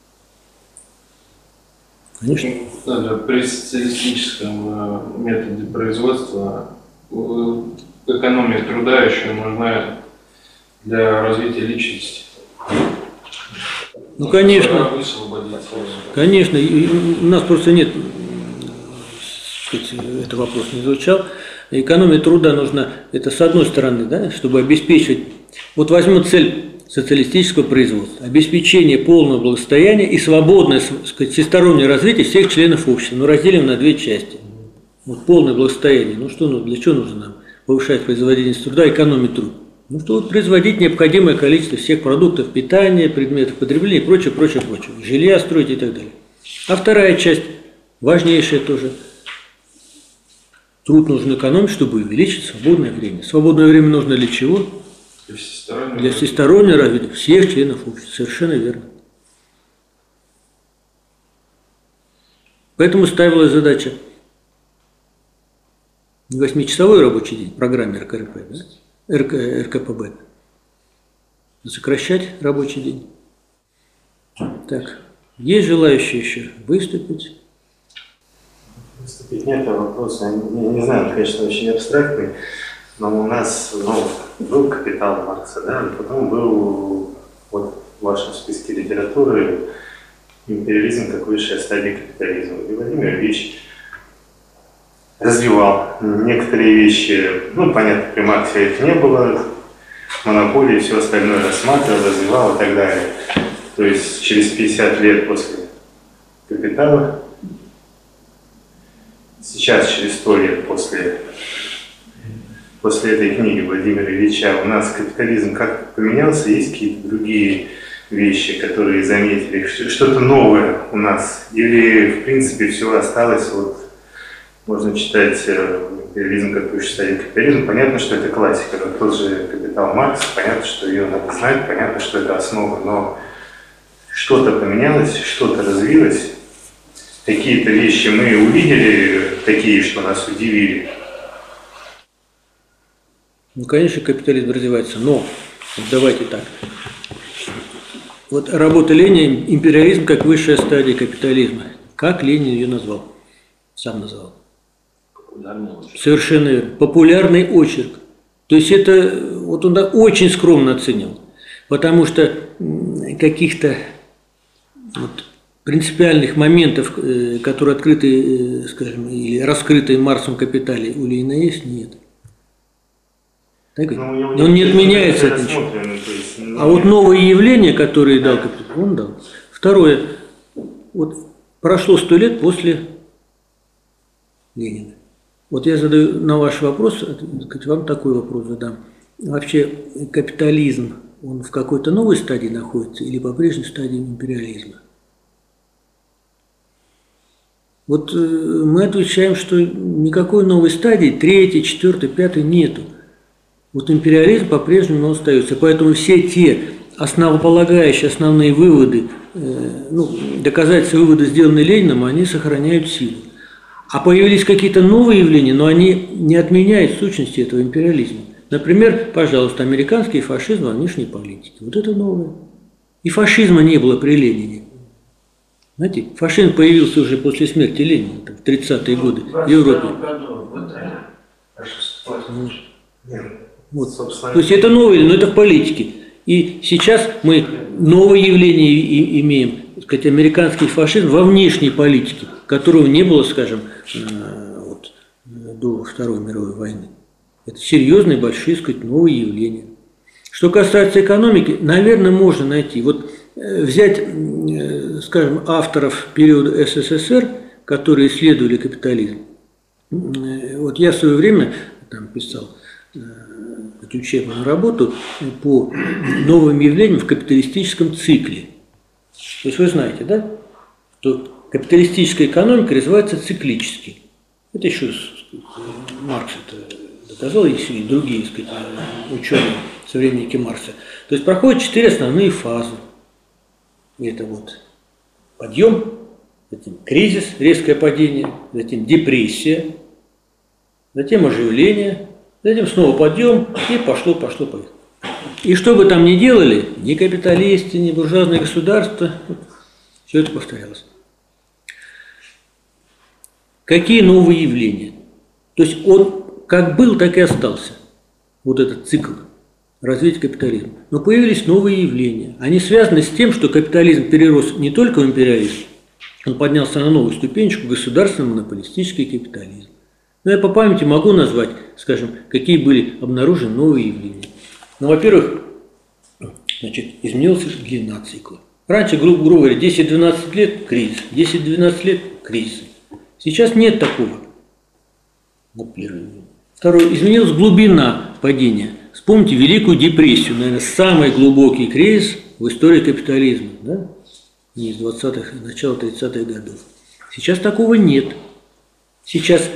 Конечно. При социалистическом методе производства экономия труда еще нужна для развития личности. Ну, конечно. Конечно. И у нас просто нет, этот вопрос не звучал. Экономия труда нужна, это с одной стороны, да, чтобы обеспечивать, вот возьму цель социалистического производства, обеспечение полного благосостояния и свободное, сказать, всестороннее развитие всех членов общества. Ну, разделим на две части. Вот полное благосостояние. Ну, что, для чего нужно нам повышать производительность труда, экономить труд? Ну, что вот производить необходимое количество всех продуктов питания, предметов потребления и прочее, прочее, прочее. Жилья строить и так далее. А вторая часть, важнейшая тоже. Труд нужно экономить, чтобы увеличить свободное время. Свободное время нужно для чего? Для всестороннего развития всех членов общества. Совершенно верно. Поэтому ставилась задача не 8-часовой рабочий день в программе РКПБ, да? РКПБ. Сокращать рабочий день. Так, есть желающие еще выступить? Выступить нет, а вопрос, я не знаю, он, конечно, очень абстрактный, но у нас был «Капитал» Маркса, да, потом был вот в вашем списке литературы «Империализм как высшая стадия капитализма». И Владимир Ильич развивал некоторые вещи, ну, понятно, при Марксе их не было, монополии, все остальное рассматривал, развивал и так далее. То есть через 50 лет после «Капитала», сейчас через 100 лет после этой книги Владимира Ильича у нас капитализм как-то поменялся, есть какие-то другие вещи, которые заметили, что-то новое у нас, или в принципе все осталось вот. Можно читать «Империализм как высшая стадия капитализма». Понятно, что это классика, но тот же «Капитал» Маркс, понятно, что ее надо знать, понятно, что это основа, но что-то поменялось, что-то развилось. Какие-то вещи мы увидели, такие, что нас удивили. Ну, конечно, капитализм развивается, но вот давайте так. Вот работа Ленина «Империализм как высшая стадия капитализма». Как Ленин ее назвал? Сам назвал. Совершенно верно. Популярный очерк. То есть это вот он очень скромно оценил, потому что каких-то вот принципиальных моментов, которые открыты, скажем, или раскрыты Марксом «Капитале» у Ленина есть? Нет. Так? Но он не отменяется это ничего. А вот новые явления, которые дал «Капитал», он дал. Второе. Вот прошло 100 лет после Ленина. Вот я задаю на ваш вопрос, вам такой вопрос задам. Вообще капитализм, он в какой-то новой стадии находится или по прежней стадии империализма? Вот мы отвечаем, что никакой новой стадии, 3, 4, 5 нету. Вот империализм по-прежнему остается. Поэтому все те основополагающие, основные выводы, доказательства вывода, сделанные Лениным, они сохраняют силу. А появились какие-то новые явления, но они не отменяют сущности этого империализма. Например, пожалуйста, американский фашизм во внешней политике. Вот это новое. И фашизма не было при Ленине. Знаете, фашизм появился уже после смерти Ленина, в 30-е годы в Европе. Вот. То есть это новое, но это в политике. И сейчас мы новое явление имеем, так сказать, американский фашизм во внешней политике, которого не было, скажем, до Второй мировой войны. Это серьезные, большие, так сказать, новые явления. Что касается экономики, наверное, можно найти. Вот взять, скажем, авторов периода СССР, которые исследовали капитализм. Вот я в свое время там писал учебную работу по новым явлениям в капиталистическом цикле. То есть вы знаете, да, что капиталистическая экономика развивается циклически. Это еще Маркс это доказал, и другие, так сказать, ученые, современники Маркса. То есть проходят 4 основные фазы. Это вот подъем, затем кризис, резкое падение, затем депрессия, затем оживление, затем снова подъем, и пошло. И что бы там ни делали, ни капиталисты, ни буржуазное государство, все это повторялось. Какие новые явления? То есть он как был, так и остался. Вот этот цикл развития капитализма. Но появились новые явления. Они связаны с тем, что капитализм перерос не только в империализм, он поднялся на новую ступенечку, государственный монополистический капитализм. Но я по памяти могу назвать, скажем, какие были обнаружены новые явления. Ну, во-первых, изменилась длина цикла. Раньше, грубо говоря, 10-12 лет – кризис, 10-12 лет – кризис. Сейчас нет такого. Вот первое. Второе. Изменилась глубина падения. Вспомните Великую депрессию, наверное, самый глубокий кризис в истории капитализма. Да? Не из 20-х, а начала 30-х годов. Сейчас такого нет. Сейчас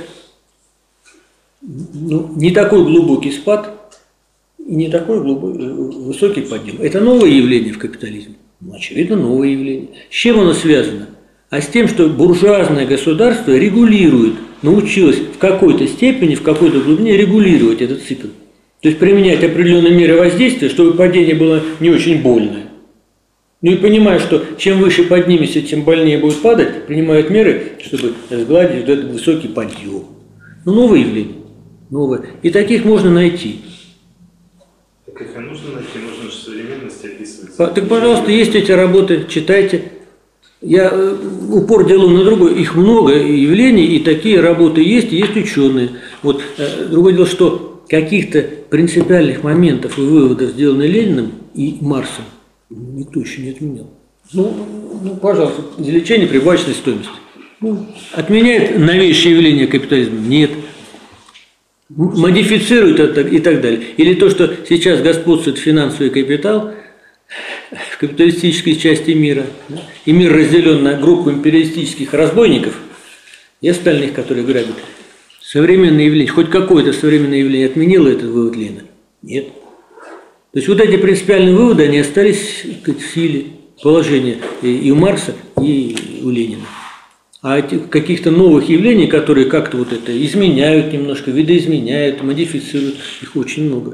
не такой глубокий спад и не такой высокий подъем. Это новое явление в капитализме. Очевидно, новое явление. С чем оно связано? А с тем, что буржуазное государство регулирует, научилось в какой-то степени, в какой-то глубине регулировать этот цикл. То есть применять определенные меры воздействия, чтобы падение было не очень больное. Ну и понимая, что чем выше поднимется, тем больнее будет падать, принимают меры, чтобы сгладить вот этот высокий подъем. Ну, новое явление. Новое. И таких можно найти. Так их и нужно найти, нужно же современность описывать. Так, пожалуйста, есть эти работы, читайте. Я упор делаю на другое. Их много явлений, и такие работы есть, и есть ученые. Вот другое дело, что каких-то принципиальных моментов и выводов, сделанных Лениным и Марксом, никто еще не отменял. Ну, пожалуйста, извлечение прибавочной стоимости. Отменяет новейшее явление капитализма? Нет. Модифицирует это и так далее. Или то, что сейчас господствует финансовый капитал в капиталистической части мира, и мир разделен на группу империалистических разбойников и остальных, которые грабят. Современное явление, хоть какое-то современное явление отменило этот вывод Ленина? Нет. То есть вот эти принципиальные выводы, они остались в силе положения и у Маркса, и у Ленина. А каких-то новых явлений, которые как-то вот это изменяют немножко, видоизменяют, модифицируют, их очень много.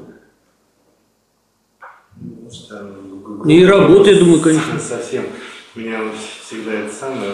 И работа, я думаю, конечно. Совсем. У меня всегда это самое.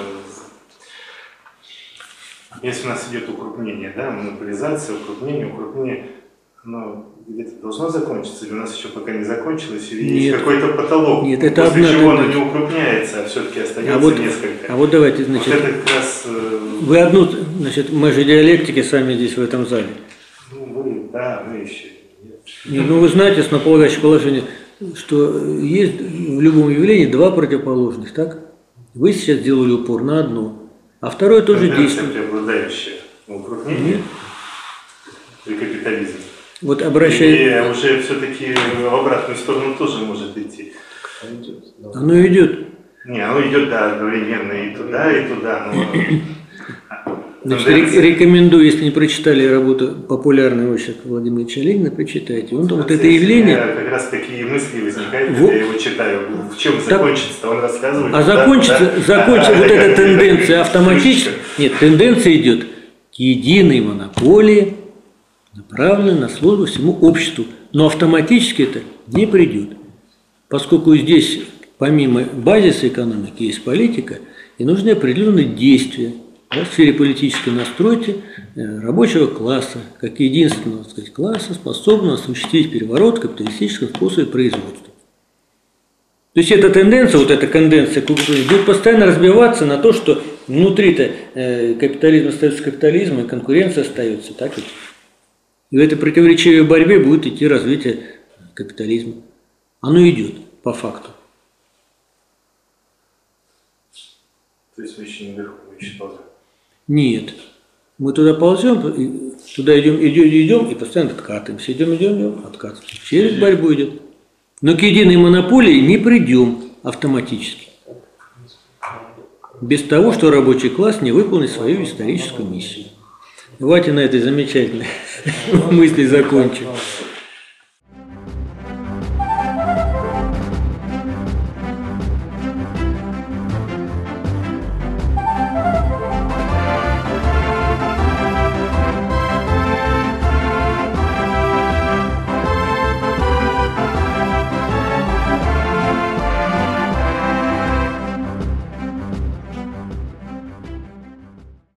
Если у нас идет укрупнение, да, монополизация, укрупнение, Но где-то должно закончиться, или у нас еще пока не закончилось, или Нет. есть какой-то потолок, Нет, это после одна чего оно тенденция. не укрупняется, а все-таки остается А вот, несколько. а вот давайте, значит, вот это как раз, вы одну, значит, мы же диалектики сами здесь в этом зале. ну, вы, да, мы еще нет. Нет, ну вы знаете, основополагающее положение, что есть в любом явлении два противоположных, так? Вы сейчас сделали упор на одно, а второе тоже Тенденция действует. преобладающая укрупнение и капитализм. Вот обращаясь, И уже все-таки в обратную сторону тоже может идти. оно идет. Не, оно идет, да, одновременно и туда, но... Значит, рекомендую, если не прочитали работу популярного очень Владимира Ильича Ленина, прочитайте. Он там вот это явление... Как раз такие мысли возникают, Вот. когда я его читаю. В чем закончится? Он рассказывает. А закончится вот эта тенденция автоматически... Нет, тенденция идет к единой монополии, направленной на службу всему обществу. Но автоматически это не придет. Поскольку здесь, помимо базиса экономики, есть политика, и нужны определенные действия. В сфере политической настройки рабочего класса, как единственного, так сказать, класса, способного осуществить переворот в капиталистическом способе производства. То есть эта тенденция, вот эта тенденция будет постоянно разбиваться на то, что внутри-то капитализм остается капитализмом, и конкуренция остается. Так ведь? И в этой противоречивой борьбе будет идти развитие капитализма. Оно идет по факту. То есть мы еще наверху, мы еще ползем. Нет. Мы туда ползем, туда идем и постоянно откатываемся. Идем, откатываемся. Через борьбу идет. Но к единой монополии не придем автоматически. Без того, что рабочий класс не выполнит свою историческую миссию. Давайте на этой замечательной мысли закончим.